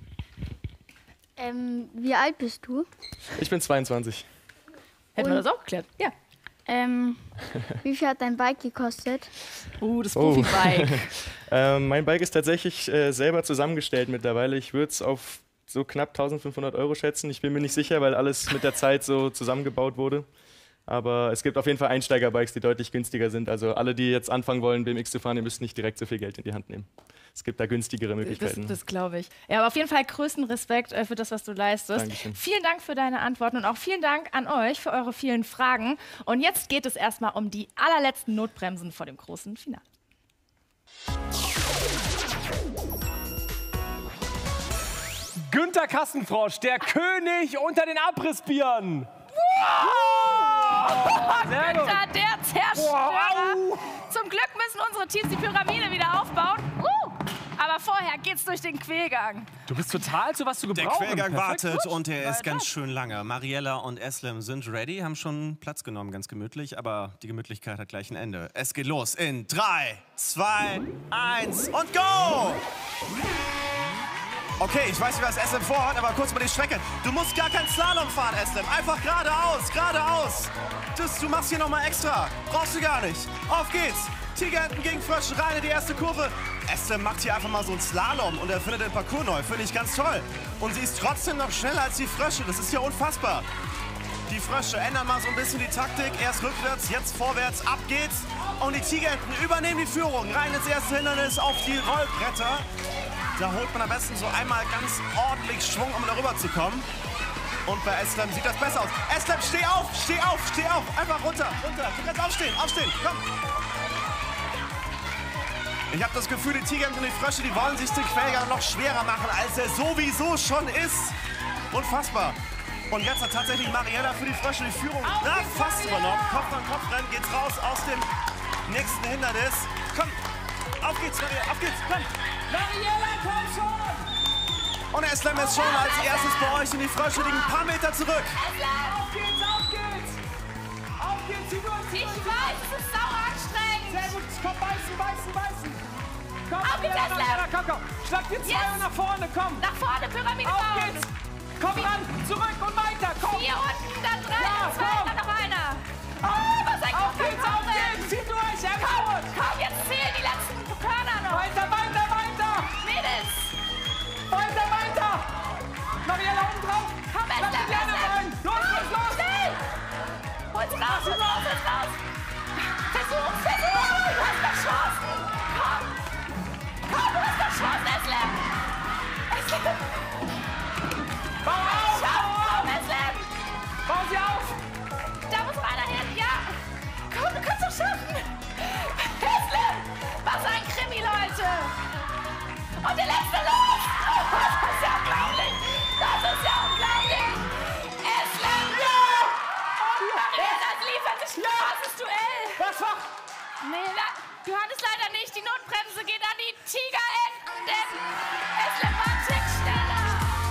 Wie alt bist du? Ich bin 22. Hätten wir das auch geklärt? Ja. Wie viel hat dein Bike gekostet? Das Profi-Bike. Mein Bike ist tatsächlich selber zusammengestellt mittlerweile. Ich würde es auf so knapp 1.500 € schätzen. Ich bin mir nicht sicher, weil alles mit der Zeit so zusammengebaut wurde. Aber es gibt auf jeden Fall Einsteigerbikes, die deutlich günstiger sind. Also alle, die jetzt anfangen wollen, BMX zu fahren, die müssen nicht direkt so viel Geld in die Hand nehmen. Es gibt da günstigere Möglichkeiten. Das glaube ich. Ja, aber auf jeden Fall größten Respekt für das, was du leistest. Dankeschön. Vielen Dank für deine Antworten und auch vielen Dank an euch für eure vielen Fragen. Und jetzt geht es erstmal um die allerletzten Notbremsen vor dem großen Finale. Günter Kassenfrosch, der König unter den Abrissbirnen. Günther, der Zerstörer. Zum Glück müssen unsere Teams die Pyramide wieder aufbauen. Aber vorher geht's durch den Quälgang. Du bist total zu was zu gebrauchen. Der Quälgang Perfekt. wartet und der ist ganz schön lange. Mariella und Eslem sind ready, haben schon Platz genommen, ganz gemütlich. Aber die Gemütlichkeit hat gleich ein Ende. Es geht los in 3, 2, 1 und go! Okay, ich weiß nicht, was Eslem vorhat, aber kurz über die Strecke. Du musst gar keinen Slalom fahren, Eslem. Einfach geradeaus, geradeaus. Du machst hier nochmal extra. Brauchst du gar nicht. Auf geht's. Tigerenten gegen Frösche, rein in die erste Kurve. Eslem macht hier einfach mal so einen Slalom und er findet den Parcours neu. Finde ich ganz toll. Und sie ist trotzdem noch schneller als die Frösche. Das ist ja unfassbar. Die Frösche ändern mal so ein bisschen die Taktik. Erst rückwärts, jetzt vorwärts. Ab geht's. Und die Tigerenten übernehmen die Führung. Rein ins erste Hindernis auf die Rollbretter. Da holt man am besten so einmal ganz ordentlich Schwung, um darüber zu kommen. Und bei Eslem sieht das besser aus. Eslem, steh auf, steh auf, steh auf. Einfach runter, runter. Du kannst aufstehen, aufstehen. Komm. Ich habe das Gefühl, die Tiger und die Frösche, die wollen sich den Quälgang noch schwerer machen, als er sowieso schon ist. Unfassbar. Und jetzt hat tatsächlich Mariella für die Frösche die Führung fast übernommen. Kopf an Kopf rennen, geht's raus aus dem nächsten Hindernis. Komm, auf geht's, Mariella, auf geht's, komm. Mariella, komm schon! Und Eslem ist schon als erstes bei euch und die Frösche liegen ein paar Meter zurück. Auf geht's, auf geht's! Auf geht's, ich weiß, es ist sauer anstrengend. Sehr gut, komm, beißen, beißen, beißen. Komm, auf geht's, Eslem! Komm, komm. Schlag dir zwei nach vorne, komm. Nach vorne, Pyramide auf bauen. Geht's. Komm ran, zurück und weiter, komm. 4 unten, dann 3, ja, dann 2, dann noch einer. Was ein auf geht's, zieh durch, komm, jetzt zählen die letzten Körner noch. Weiter, weiter, weiter. Mädels. Weiter, weiter. Mariella, oben drauf. Komm, Eslem, rein. Los, los, los. Schnell. Hol's raus, hol's raus, hol's raus. Versuch. Du hast noch Chancen. Komm, du hast noch Chancen, Eslem. Bau auf, Eslem. Bau sie auf. Nee, du hattest leider nicht. Die Notbremse geht an die Tigerenten, denn es war ein Tick schneller.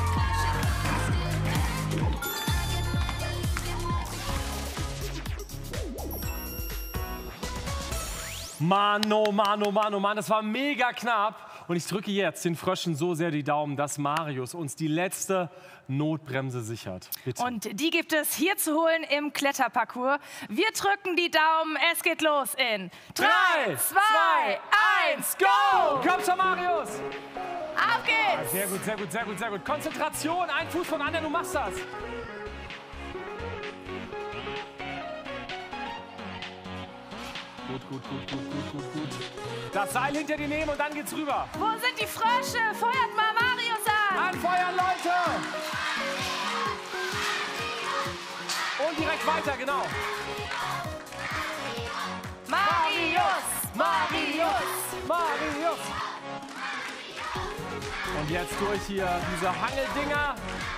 Mann, oh Mann, oh Mann, oh Mann, das war mega knapp. Und ich drücke jetzt den Fröschen so sehr die Daumen, dass Marius uns die letzte Notbremse sichert. Bitte. Und die gibt es hier zu holen im Kletterparcours. Wir drücken die Daumen, es geht los in 3, 2, 1, go! Komm schon, Marius! Auf geht's! Sehr gut, sehr gut, sehr gut, sehr gut. Konzentration, ein Fuß von anderen, du machst das. Gut, gut, gut, gut, gut, gut, gut. Das Seil hinter dir nehmen und dann geht's rüber. Wo sind die Frösche? Feuert mal Marius an! Anfeuern, Leute! Und direkt weiter, genau. Marius! Marius! Marius! Und jetzt durch hier diese Hangeldinger.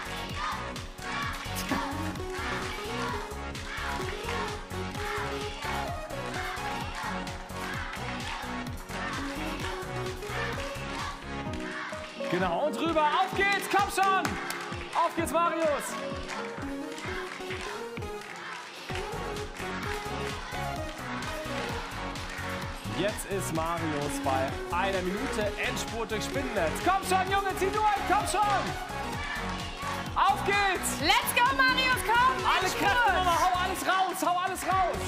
Genau, und rüber. Auf geht's, komm schon! Auf geht's, Marius! Jetzt ist Marius bei 1 Minute Endspurt durch Spinnennetz. Komm schon, Junge, zieh durch, komm schon! Auf geht's! Let's go, Marius, komm! Alle Endspurt. Kräfte nochmal, hau alles raus, hau alles raus!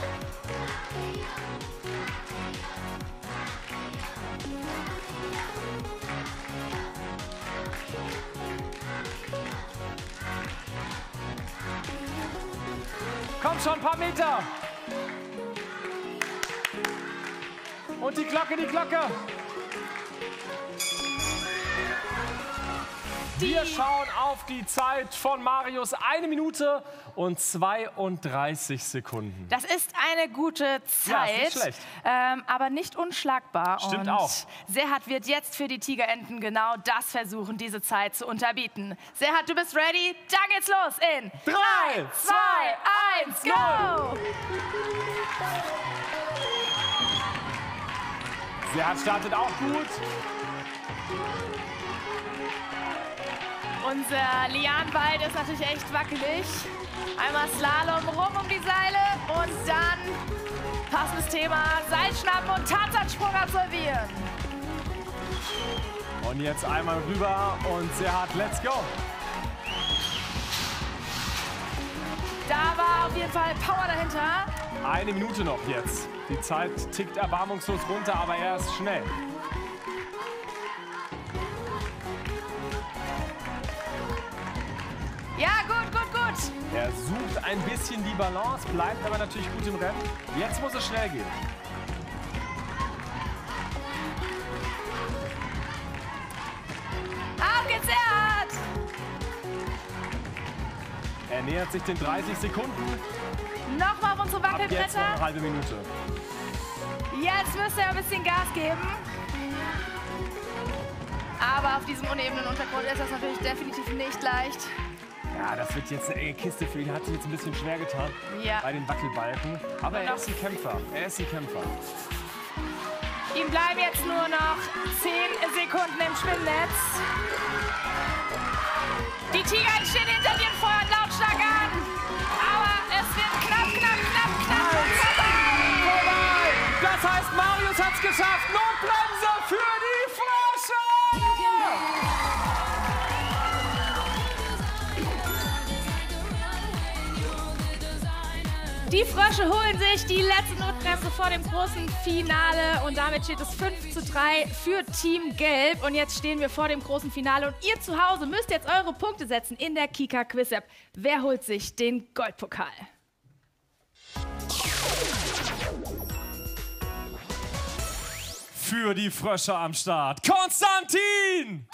Komm schon, ein paar Meter. Und die Glocke, die Glocke. Wir schauen auf die Zeit von Marius. 1 Minute und 32 Sekunden. Das ist eine gute Zeit, Ja, ist nicht schlecht. Aber nicht unschlagbar. Stimmt und auch. Serhat wird jetzt für die Tigerenten genau das versuchen, diese Zeit zu unterbieten. Serhat, du bist ready? Dann geht's los in 3, 2, 1, go! Serhat startet auch gut. Unser Lianenwald ist natürlich echt wackelig. Einmal Slalom rum um die Seile und dann passendes Thema, Seil schnappen und Tatsatzsprung absolvieren. Und jetzt einmal rüber und Serhat, let's go. Da war auf jeden Fall Power dahinter. 1 Minute noch jetzt. Die Zeit tickt erbarmungslos runter, aber er ist schnell. Ja, gut, gut, gut. Er sucht ein bisschen die Balance, bleibt aber natürlich gut im Rennen. Jetzt muss es schnell gehen. Auf geht's, Serhat! Er nähert sich den 30 Sekunden. Nochmal auf unsere Ab jetzt noch Wackelbretter. eine halbe Minute. Jetzt müsste er ein bisschen Gas geben. Aber auf diesem unebenen Untergrund ist das natürlich definitiv nicht leicht. Ja, das wird jetzt eine enge Kiste für ihn. Hat sich jetzt ein bisschen schwer getan Ja. bei den Wackelbalken. Aber er ist ein Kämpfer. Er ist ein Kämpfer. Ihm bleiben jetzt nur noch 10 Sekunden im Schwimmnetz. Die Tiger stehen hinter dir und feuern lautstark an. Aber es wird knapp, knapp, knapp, knapp und vorbei. Das heißt, Marius hat's geschafft. Notbremse für die Frösche! Die Frösche holen sich die letzte Notbremse vor dem großen Finale und damit steht es 5:3 für Team Gelb. Und jetzt stehen wir vor dem großen Finale und ihr zu Hause müsst jetzt eure Punkte setzen in der Kika Quiz App. Wer holt sich den Goldpokal? Für die Frösche am Start, Konstantin!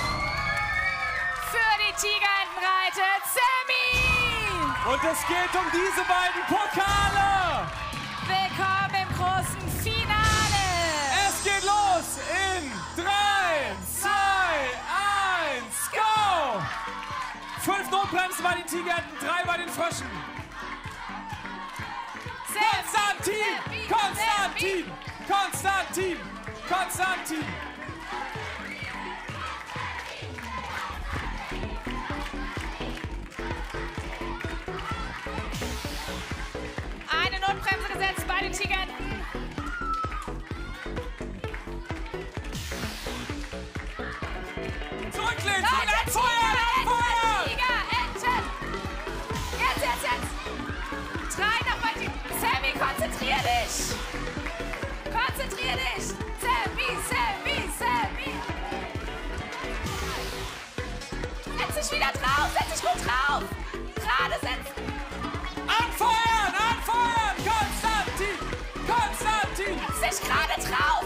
Für die Tigerenten reitet Sammy! Und es geht um diese beiden Pokale! Willkommen im großen Finale! Es geht los in 3, 2, 1, go! 5 Notbremsen bei den Tigerenten, 3 bei den Fröschen. Sammy! Konstantin! Konstantin! Konstantin! Konstantin! Eine Notbremse gesetzt bei den Tigerenten. Zurücklehnen! Anfeuern! Anfeuern! Tigerenten! Jetzt! 3 nochmal. Sammy, konzentrier dich! Konzentrier dich! Sammy! Setz dich wieder drauf! Setz dich gut drauf! Gerade setzen! Anfeuern! Anfeuern! Konstantin! Konstantin! Setz dich gerade drauf!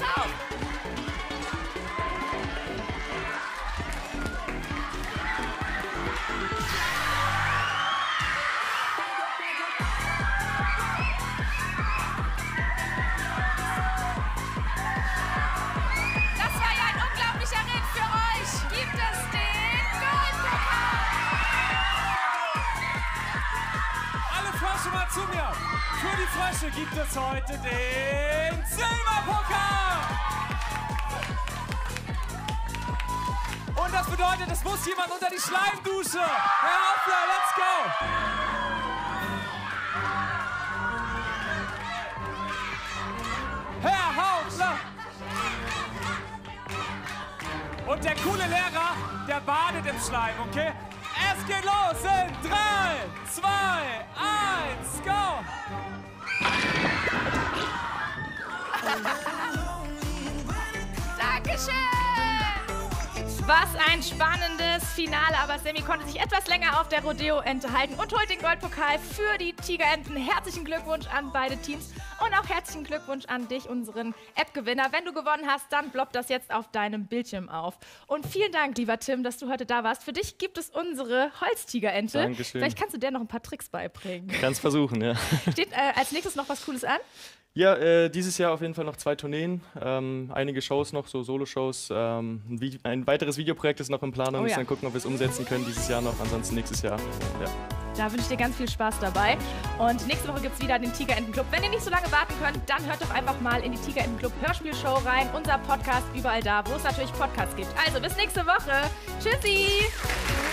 Das war ja ein unglaublicher Ritt für euch! Gibt es den Goldpokal? Alle Frösche mal zu mir! Für die Frösche gibt es heute den Silberpokal! Und das bedeutet, es muss jemand unter die Schleimdusche! Herr Hoffler, let's go! Herr Hauptler! Und der coole Lehrer, der badet im Schleim, okay? Es geht los in 3, 2, 1, go! Dankeschön! Was ein spannendes Finale, aber Sammy konnte sich etwas länger auf der Rodeo-Ente halten und holt den Goldpokal für die Tigerenten. Herzlichen Glückwunsch an beide Teams und auch herzlichen Glückwunsch an dich, unseren App-Gewinner. Wenn du gewonnen hast, dann ploppt das jetzt auf deinem Bildschirm auf. Und vielen Dank, lieber Tim, dass du heute da warst. Für dich gibt es unsere Holztigerente. Dankeschön. Vielleicht kannst du dir noch ein paar Tricks beibringen. Kannst versuchen, ja. Steht als nächstes noch was Cooles an? Ja, dieses Jahr auf jeden Fall noch 2 Tourneen, einige Shows noch, so Solo-Shows. Ein weiteres Videoprojekt ist noch in Planung. Oh ja. Müssen dann gucken, ob wir es umsetzen können dieses Jahr noch, ansonsten nächstes Jahr. Ja. Da wünsche ich dir ganz viel Spaß dabei. Und nächste Woche gibt es wieder den Tigerentenclub. Wenn ihr nicht so lange warten könnt, dann hört doch einfach mal in die Tigerentenclub Hörspielshow rein. Unser Podcast überall da, wo es natürlich Podcasts gibt. Also bis nächste Woche. Tschüssi!